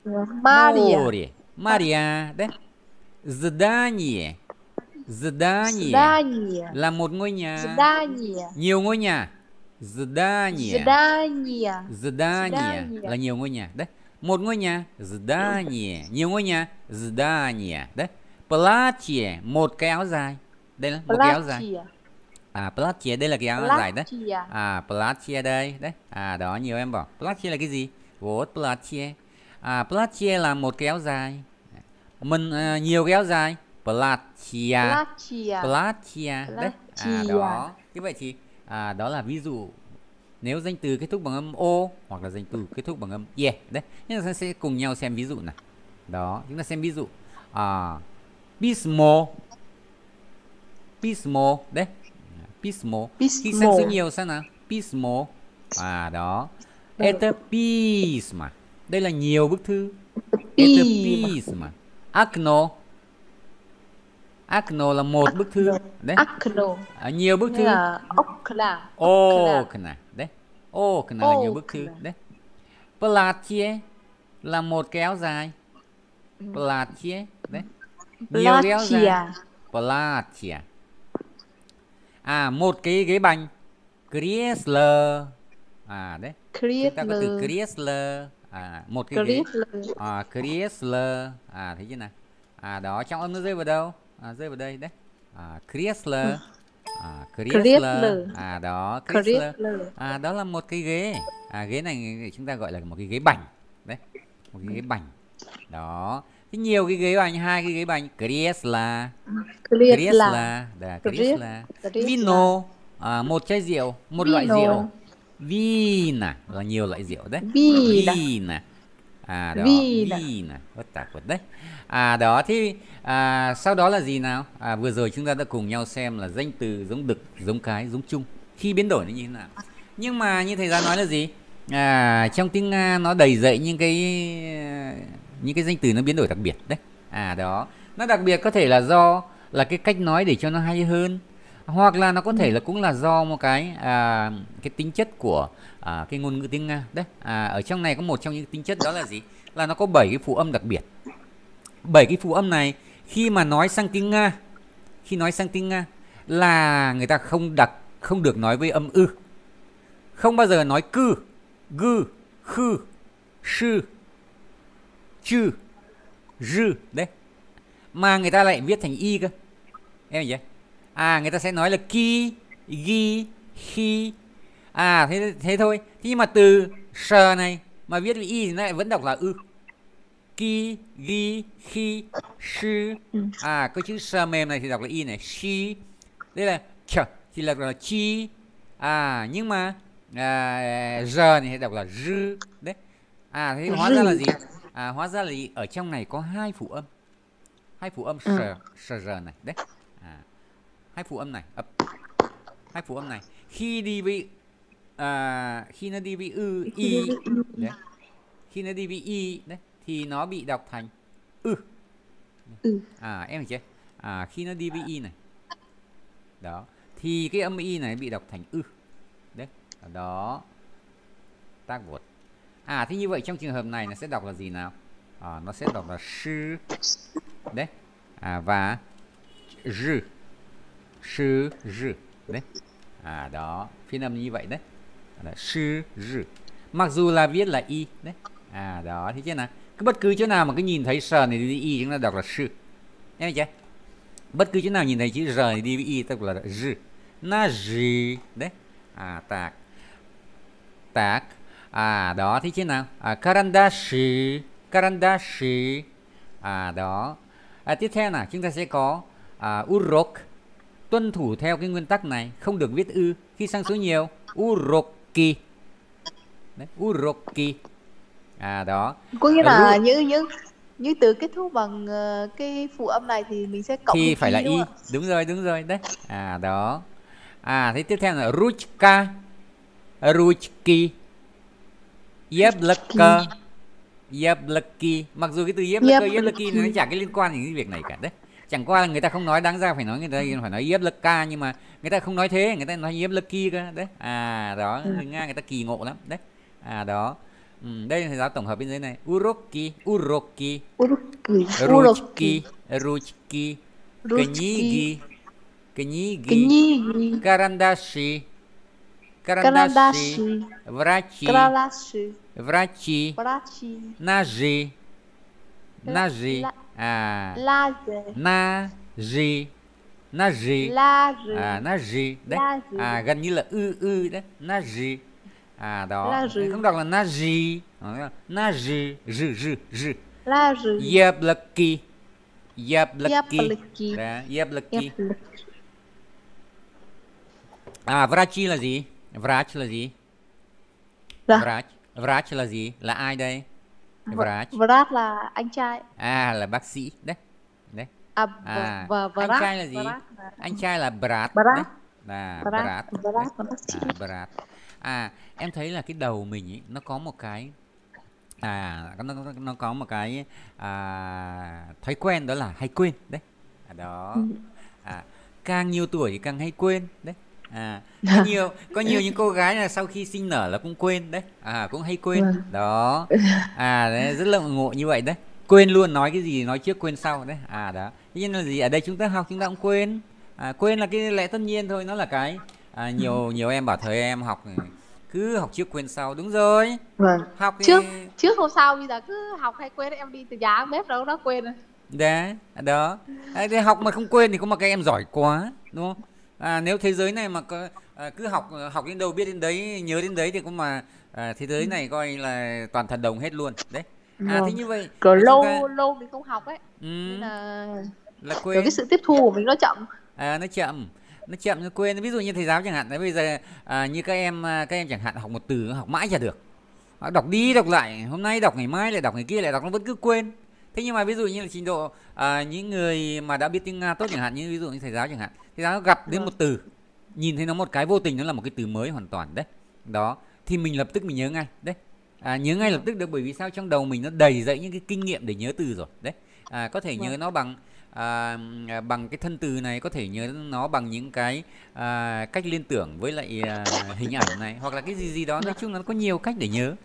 Море. Maria đấy. Здание. Здание. Здание là một ngôi nhà. Здание. Nhiều ngôi nhà. Здание. Здание. Здание là nhiều ngôi nhà đấy. Một ngôi nhà. Здание. Nhiều ngôi nhà. Здание đấy. Платье, một cái áo dài. Đây là một cái áo dài. À, платье đây là cái áo plachia. Dài đấy. À, платье đây đấy. À, đó nhiều em bảo платье là cái gì? Вот платье. À, платье là một cái áo dài. Mình uh, nhiều cái áo dài. Платье. Платье đấy. À, đó. Như vậy thì à, đó là ví dụ nếu danh từ kết thúc bằng âm o hoặc là danh từ kết thúc bằng âm ye đấy. Nhưng chúng ta sẽ cùng nhau xem ví dụ nào. Đó, chúng ta xem ví dụ. À, pismo. Pismo đấy. Pismo. Pismo. Khi sang số nhiều sang nào? Pismo. À đó. Это письма. Đây là nhiều bức thư. Это письма. Окно. Окно là một bức thư. Đấy. À, nhiều bức thư. Окна. Окна. Đấy. Окна là nhiều bức thư. Đấy. Платье là một cái áo dài. Платье. Đấy. Nhiều cái áo dài. Платье. À, một cái ghế bành. Кресло. À đấy. Chúng ta có từ кресло. À, một cái ghế. À, кресло. À, thấy chưa nào? À, đó, trọng âm nó rơi vào đâu? À, rơi vào đây đấy. À, кресло. À, кресло. À, đó, кресло. À, đó là một cái ghế. À, ghế này chúng ta gọi là một cái ghế bành. Đấy. Một cái ghế bành. Đó. Thế nhiều cái ghế bành, hai cái ghế bành. Кресло. Кресло. Đó, кресло. Vino. À, một chai rượu, một Vino. Loại rượu. Vina là nhiều loại rượu đấy. Vina. Vina. À đó, Vina. Vina. Bất tạc vật đấy. À đó thì à, sau đó là gì nào? À, vừa rồi chúng ta đã cùng nhau xem là danh từ giống đực, giống cái, giống chung khi biến đổi nó như thế nào. Nhưng mà như thầy giáo nói là gì? À, trong tiếng Nga nó đầy dậy những cái những cái danh từ nó biến đổi đặc biệt đấy. À đó, nó đặc biệt có thể là do là cái cách nói để cho nó hay hơn, hoặc là nó có thể là cũng là do một cái à, cái tính chất của à, cái ngôn ngữ tiếng Nga đấy. À, ở trong này có một trong những tính chất đó là gì? Là nó có bảy cái phụ âm đặc biệt. Bảy cái phụ âm này khi mà nói sang tiếng Nga, khi nói sang tiếng Nga là người ta không đặt không được nói với âm ư. Không bao giờ nói cư, gư, khư, sư, chư, rư đấy. Mà người ta lại viết thành y cơ. Em hiểu chưa? À, người ta sẽ nói là ki, gi, khi. À, thế thế thôi. Thế nhưng mà từ sờ này mà viết với y thì nó lại vẫn đọc là ư. Ki, gi, khi, sư. À, có chữ sờ mềm này thì đọc là y này. Shi. Đây là ch thì là, là chi. À, nhưng mà à, giờ này thì đọc là rư. Đấy. À, thế hóa ra là gì? À, hóa ra là gì? Ở trong này có hai phụ âm. Hai phụ âm sờ, sờ giờ này. Đấy. À, hai phụ âm này. Ấp. Hai phụ âm này. Khi đi với à, khi nó đi với ư, y. Đấy. Khi khi nó đi với y đấy thì nó bị đọc thành ư. Ừ. À em hiểu chưa? À khi nó đi với y này. Đó, thì cái âm y này bị đọc thành ư. Đấy, đó. Tác vật. À thế như vậy trong trường hợp này nó sẽ đọc là gì nào? À, nó sẽ đọc là sư. Đấy. À và rư. Sư rư. Đấy. À đó, phiên âm như vậy đấy. Là sư rư. Mặc dù là viết là y đấy. À đó, thế chứ nào. Cứ bất cứ chỗ nào mà cứ nhìn thấy sờ này đi y chúng ta đọc là sư. Em hiểu chưa? Bất cứ chỗ nào nhìn thấy chữ r này đi với y tức là rư. Na rì. Đấy. À tạc. Tạc. À đó, thế chứ nào. À karandashi. Karandashi. À đó. À, tiếp theo nào, chúng ta sẽ có à, urok. Tuân thủ theo cái nguyên tắc này, không được viết ư. Khi sang số nhiều, uroki. Đấy, uroki. À đó. Có nghĩa là như như như từ kết thúc bằng uh, cái phụ âm này thì mình sẽ cộng thì phải là y. Đúng, đúng rồi, đúng rồi đấy. À đó. À thế tiếp theo là ruchka. Ruchki. Yablaka. Yablaki. Mặc dù cái từ yablaka, yablaki nó chả cái liên quan đến cái việc này cả đấy. Chẳng qua là người ta không nói, đáng ra phải nói người ta phải nói yablaka, nhưng mà người ta không nói thế, người ta nói yablaki cơ đấy. À đó, người Nga người ta kỳ ngộ lắm đấy. À đó. Ừ, đây là thầy giáo tổng hợp bên dưới này. Uroki, uroki, ruchki, ruchki, kenyigi, kenyigi, karandashi, karandashi, vrachi, vrachi, naji, naji, à, naji, naji, à, naji đấy. À gần như là ư ư đấy, naji. À đó, không đọc là naji, naji, rư rư rư. Yablaki, yablaki, yablaki. À vrachi là gì? Vrach là gì? Vrach, vrach là gì? Là ai đây? Vrach. Vrach là anh trai. À là bác sĩ đấy. Đấy. À, à và, và, anh trai là gì? Là... Anh trai là brat. Đấy. Là brat. À, brat. À em thấy là cái đầu mình ý, nó có một cái à nó, nó, nó có một cái à, thói quen đó là hay quên đấy. À, đó. À, càng nhiều tuổi thì càng hay quên đấy. À, có nhiều có nhiều những cô gái là sau khi sinh nở là cũng quên đấy. À cũng hay quên. Đó. À đấy, rất là ngộ như vậy đấy. Quên luôn, nói cái gì nói trước quên sau đấy. À đó. Thế nên là gì, ở đây chúng ta học chúng ta cũng quên. À, quên là cái lẽ tất nhiên thôi, nó là cái à, nhiều nhiều em bảo thời em học cứ học trước quên sau. Đúng rồi. Vâng. Học trước thì... trước hôm sau, bây giờ cứ học hay quên. Em đi từ nhà bếp đâu nó quên rồi. Đấy, đó. À, thế học mà không quên thì có một cái em giỏi quá, đúng không? À, nếu thế giới này mà có, à, cứ học học đến đâu biết đến đấy, nhớ đến đấy thì cũng mà à, thế giới này coi là toàn thần đồng hết luôn đấy. À thế như vậy cỡ lâu ta... lâu mình không học ấy. Ừ. Nên là là quên. cái sự tiếp thu của mình nó chậm. À nó chậm, nó chậm nó quên. Ví dụ như thầy giáo chẳng hạn, bây giờ à, như các em các em chẳng hạn học một từ học mãi chả được. Đọc đi đọc lại, hôm nay đọc ngày mai lại đọc ngày kia lại đọc, nó vẫn cứ quên. Thế nhưng mà ví dụ như là trình độ à, những người mà đã biết tiếng Nga tốt chẳng hạn, như ví dụ như thầy giáo chẳng hạn, thầy giáo gặp đến một từ, nhìn thấy nó một cái vô tình nó là một cái từ mới hoàn toàn đấy. Đó, thì mình lập tức mình nhớ ngay đấy. À, nhớ ngay lập tức được, bởi vì sao, trong đầu mình nó đầy dẫy những cái kinh nghiệm để nhớ từ rồi đấy. À, có thể nhớ nó bằng à, bằng cái thân từ này, có thể nhớ nó bằng những cái à, cách liên tưởng với lại à, hình ảnh này, hoặc là cái gì gì đó. Nói chung là nó có nhiều cách để nhớ.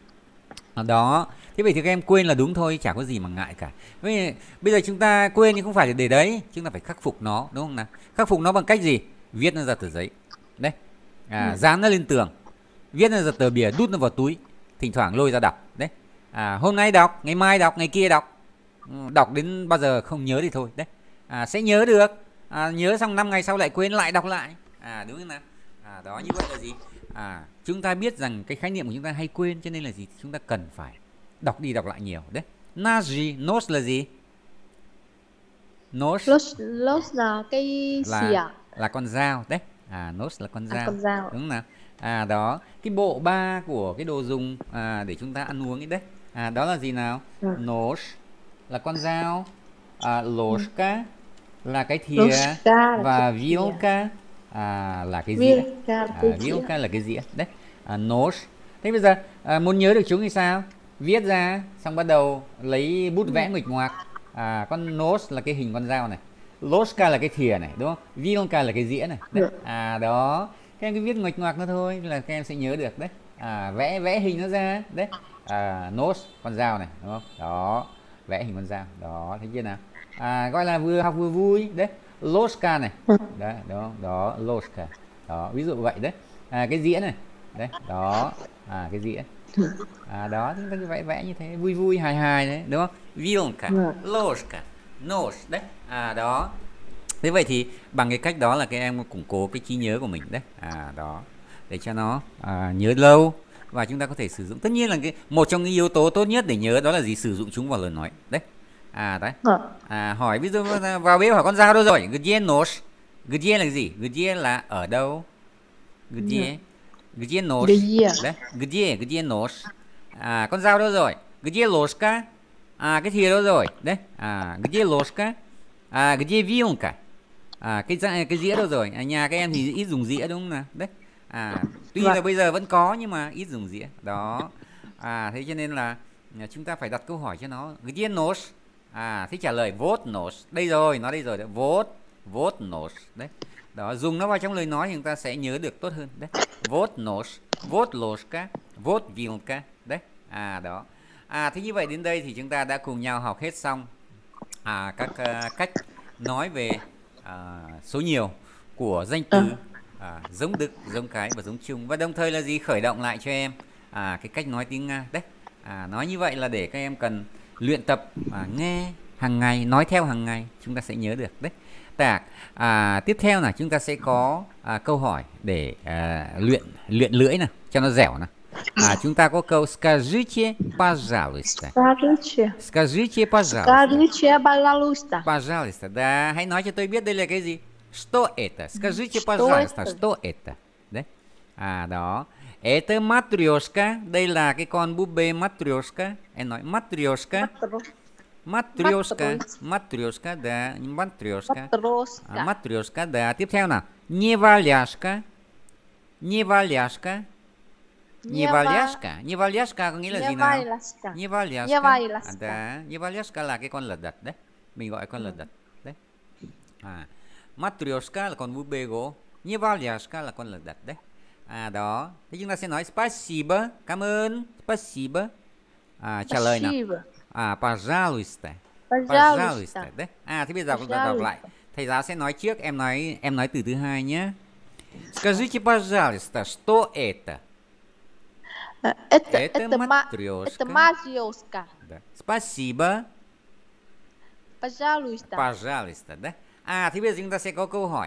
Đó, thế vậy thì các em quên là đúng thôi, chả có gì mà ngại cả. Bây, bây giờ chúng ta quên nhưng không phải để đấy, chúng ta phải khắc phục nó, đúng không nào? Khắc phục nó bằng cách gì? Viết nó ra tờ giấy đấy, à, dán nó lên tường, viết nó ra tờ bìa, đút nó vào túi, thỉnh thoảng lôi ra đọc đấy. À, hôm nay đọc, ngày mai đọc, ngày kia đọc, đọc đến bao giờ không nhớ thì thôi đấy. À, sẽ nhớ được, à, nhớ xong năm ngày sau lại quên, lại đọc lại. À đúng không nào? À, đó, như vậy là gì? À, chúng ta biết rằng cái khái niệm của chúng ta hay quên, cho nên là gì? Chúng ta cần phải đọc đi đọc lại nhiều đấy. Naji, nose là gì? Nose, nose là cái gì à? Là con dao đấy. À, nose là con dao. À, con dao. Đúng nào? À đó, cái bộ ba của cái đồ dùng à, để chúng ta ăn uống ấy đấy. À, đó là gì nào? Ừ. Nose là con dao, à, ложка là cái thìa, và вилка à, là cái dĩa. À, вилка là cái dĩa đấy. À, nose. Thế bây giờ à, muốn nhớ được chúng thì sao? viết ra xong bắt đầu lấy bút vẽ nguệch ngoạc. À, con nose là cái hình con dao này, loska là cái thìa này, đúng không? Vilka là cái dĩa này. Đấy. À đó, các em cứ viết nguệch ngoạc nó thôi là các em sẽ nhớ được đấy. À, vẽ vẽ hình nó ra đấy. À, nose con dao này, đúng không? Đó, vẽ hình con dao. Đó, thấy chưa nào? À, gọi là vừa học vừa vui đấy. Loska này. Đấy, đó, đó, loska. Đó, ví dụ vậy đấy. À, cái dĩa này. Đấy, đó. À, cái dĩa. À, đó, chúng ta cứ vẽ vẽ như thế, vui vui hài hài đấy, đúng không? Vilka, loska, nose đấy. À, đó. Thế vậy thì bằng cái cách đó là các em củng cố cái trí nhớ của mình đấy. À, đó, để cho nó à, nhớ lâu và chúng ta có thể sử dụng. Tất nhiên là cái một trong những yếu tố tốt nhất để nhớ đó là gì? Sử dụng chúng vào lời nói đấy. À, đấy. À, hỏi ví dụ vào bếp hỏi con dao đâu rồi? Gdzie nose. Gdzie là cái gì? Gdzie là ở đâu? Gdzie, gdzie nose. Đấy, gdzie, gdzie nose. À, con dao đâu rồi? Gdzie loska. À, cái thìa đâu rồi? Đấy. À, gdzie loska. À, gdzie vilka. À, cái cái dĩa đâu rồi? À, nhà các em thì ít dùng dĩa đúng không nào? Đấy. À, tuy là bây giờ vẫn có nhưng mà ít dùng dĩa. Đó. À, thế cho nên là chúng ta phải đặt câu hỏi cho nó. Gdzie nose. À, thế trả lời vốt nose. Đây rồi, nó đây rồi đấy. Vốt, vốt nose. Đấy. Đó, dùng nó vào trong lời nói thì chúng ta sẽ nhớ được tốt hơn. Đấy. Vốt nose, vốt loska, vốt vilka. Đấy. À, đó. À, thế như vậy đến đây thì chúng ta đã cùng nhau học hết xong à, các uh, cách nói về uh, số nhiều của danh từ à, giống đực, giống cái và giống chung, và đồng thời là gì? Khởi động lại cho em à, cái cách nói tiếng Nga đấy. À, nói như vậy là để các em cần luyện tập à, nghe hàng ngày, nói theo hàng ngày, chúng ta sẽ nhớ được đấy. Tạc à, tiếp theo là chúng ta sẽ có à, câu hỏi để à, luyện luyện lưỡi nào cho nó dẻo nào. À, chúng ta có câu Скажите, пожалуйста. Скажите. Скажите, пожалуйста. Скажите, пожалуйста. Пожалуйста. Да, hãy nói cho tôi biết đây là cái gì. Что это? Скажите, пожалуйста, что это? Đấy. À, đó. Это матрешка. Đây là cái con búp bê матрешка. Em nói матрешка. Матрешка. Матрешка, да. Матрешка. À, матрешка, да. Tiếp theo nào. Неваляшка. Неваляшка. Неваляшка. Неваляшка có nghĩa là gì nào? Неваляшка. À, Неваляшка là cái con lật đật đấy. Mình gọi con lật đật đấy. À, Matryoshka là con búp bê gỗ. Неваляшка là con lật đật đấy. À, đó. Thế chúng ta sẽ nói спасибо, cảm ơn. Спасибо. À, trả lời nào. À, пожалуйста. Пожалуйста. Đấy. À, thế bây giờ chúng ta đọc lại. Thầy giáo sẽ nói trước, em nói em nói từ thứ hai nhé. Скажите, пожалуйста, что это? Это, это, это матрешка. Это матрешка. Да. Спасибо. Пожалуйста. Пожалуйста, да? À, thì bây giờ chúng ta sẽ có câu hỏi.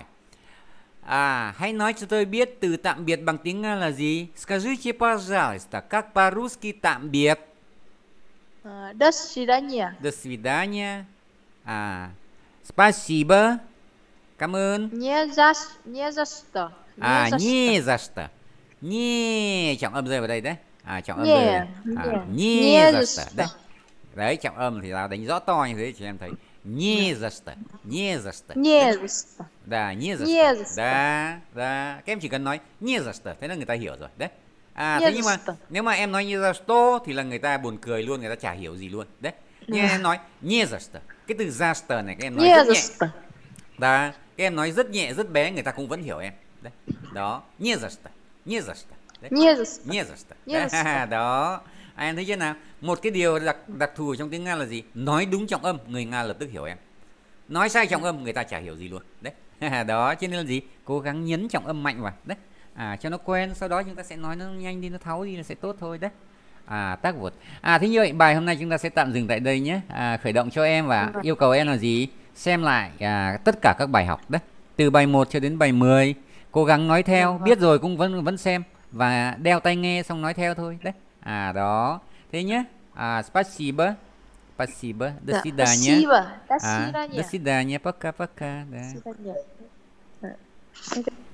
À, hãy nói cho tôi biết từ tạm biệt bằng tiếng Nga là gì? Скажите, пожалуйста, как по-русски тạm biệt? До свидания. До свидания. À, спасибо. Cảm ơn. Не за, не за что. À, не за что. Nie trọng âm rơi vào đây đấy. À, trọng âm rơi. À, nie за что. Đấy. Đấy, trọng âm thì là đánh rõ to như thế cho em thấy. Не за что. Не за что. Не за что. Да, не за что. Да, да. Các em chỉ cần nói не за что, thế là người ta hiểu rồi. Đấy. À, thế nhưng mà nếu mà em nói не за что thì là người ta buồn cười luôn, người ta chả hiểu gì luôn. Đấy. Nhưng em nói не за что. Cái từ за что này các em nói rất nhẹ. Đó, các em nói rất nhẹ, rất bé, người ta cũng vẫn hiểu em. Đấy. Đó, не за что. Не за что. Не за что. Не за что. Не за что. Đó. À, em thấy chưa nào? Một cái điều đặc đặc thù trong tiếng Nga là gì? Nói đúng trọng âm, người Nga lập tức hiểu em. Nói sai trọng âm, người ta chả hiểu gì luôn. Đấy. Đó, cho nên là gì? Cố gắng nhấn trọng âm mạnh vào. Đấy. À, cho nó quen, sau đó chúng ta sẽ nói nó nhanh đi, nó tháo đi là sẽ tốt thôi đấy. À, tác vụt. À, thế như vậy bài hôm nay chúng ta sẽ tạm dừng tại đây nhé. À, khởi động cho em và yêu cầu em là gì? Xem lại à, tất cả các bài học đấy. Từ bài một cho đến bài mười. Cố gắng nói theo, biết rồi cũng vẫn vẫn xem và đeo tai nghe xong nói theo thôi đấy. À, đó. Thế nhé. À, спасибо. Спасибо. До свидания. Спасибо. До À, свидания. до свидания. Пока-пока. Да. До свидания.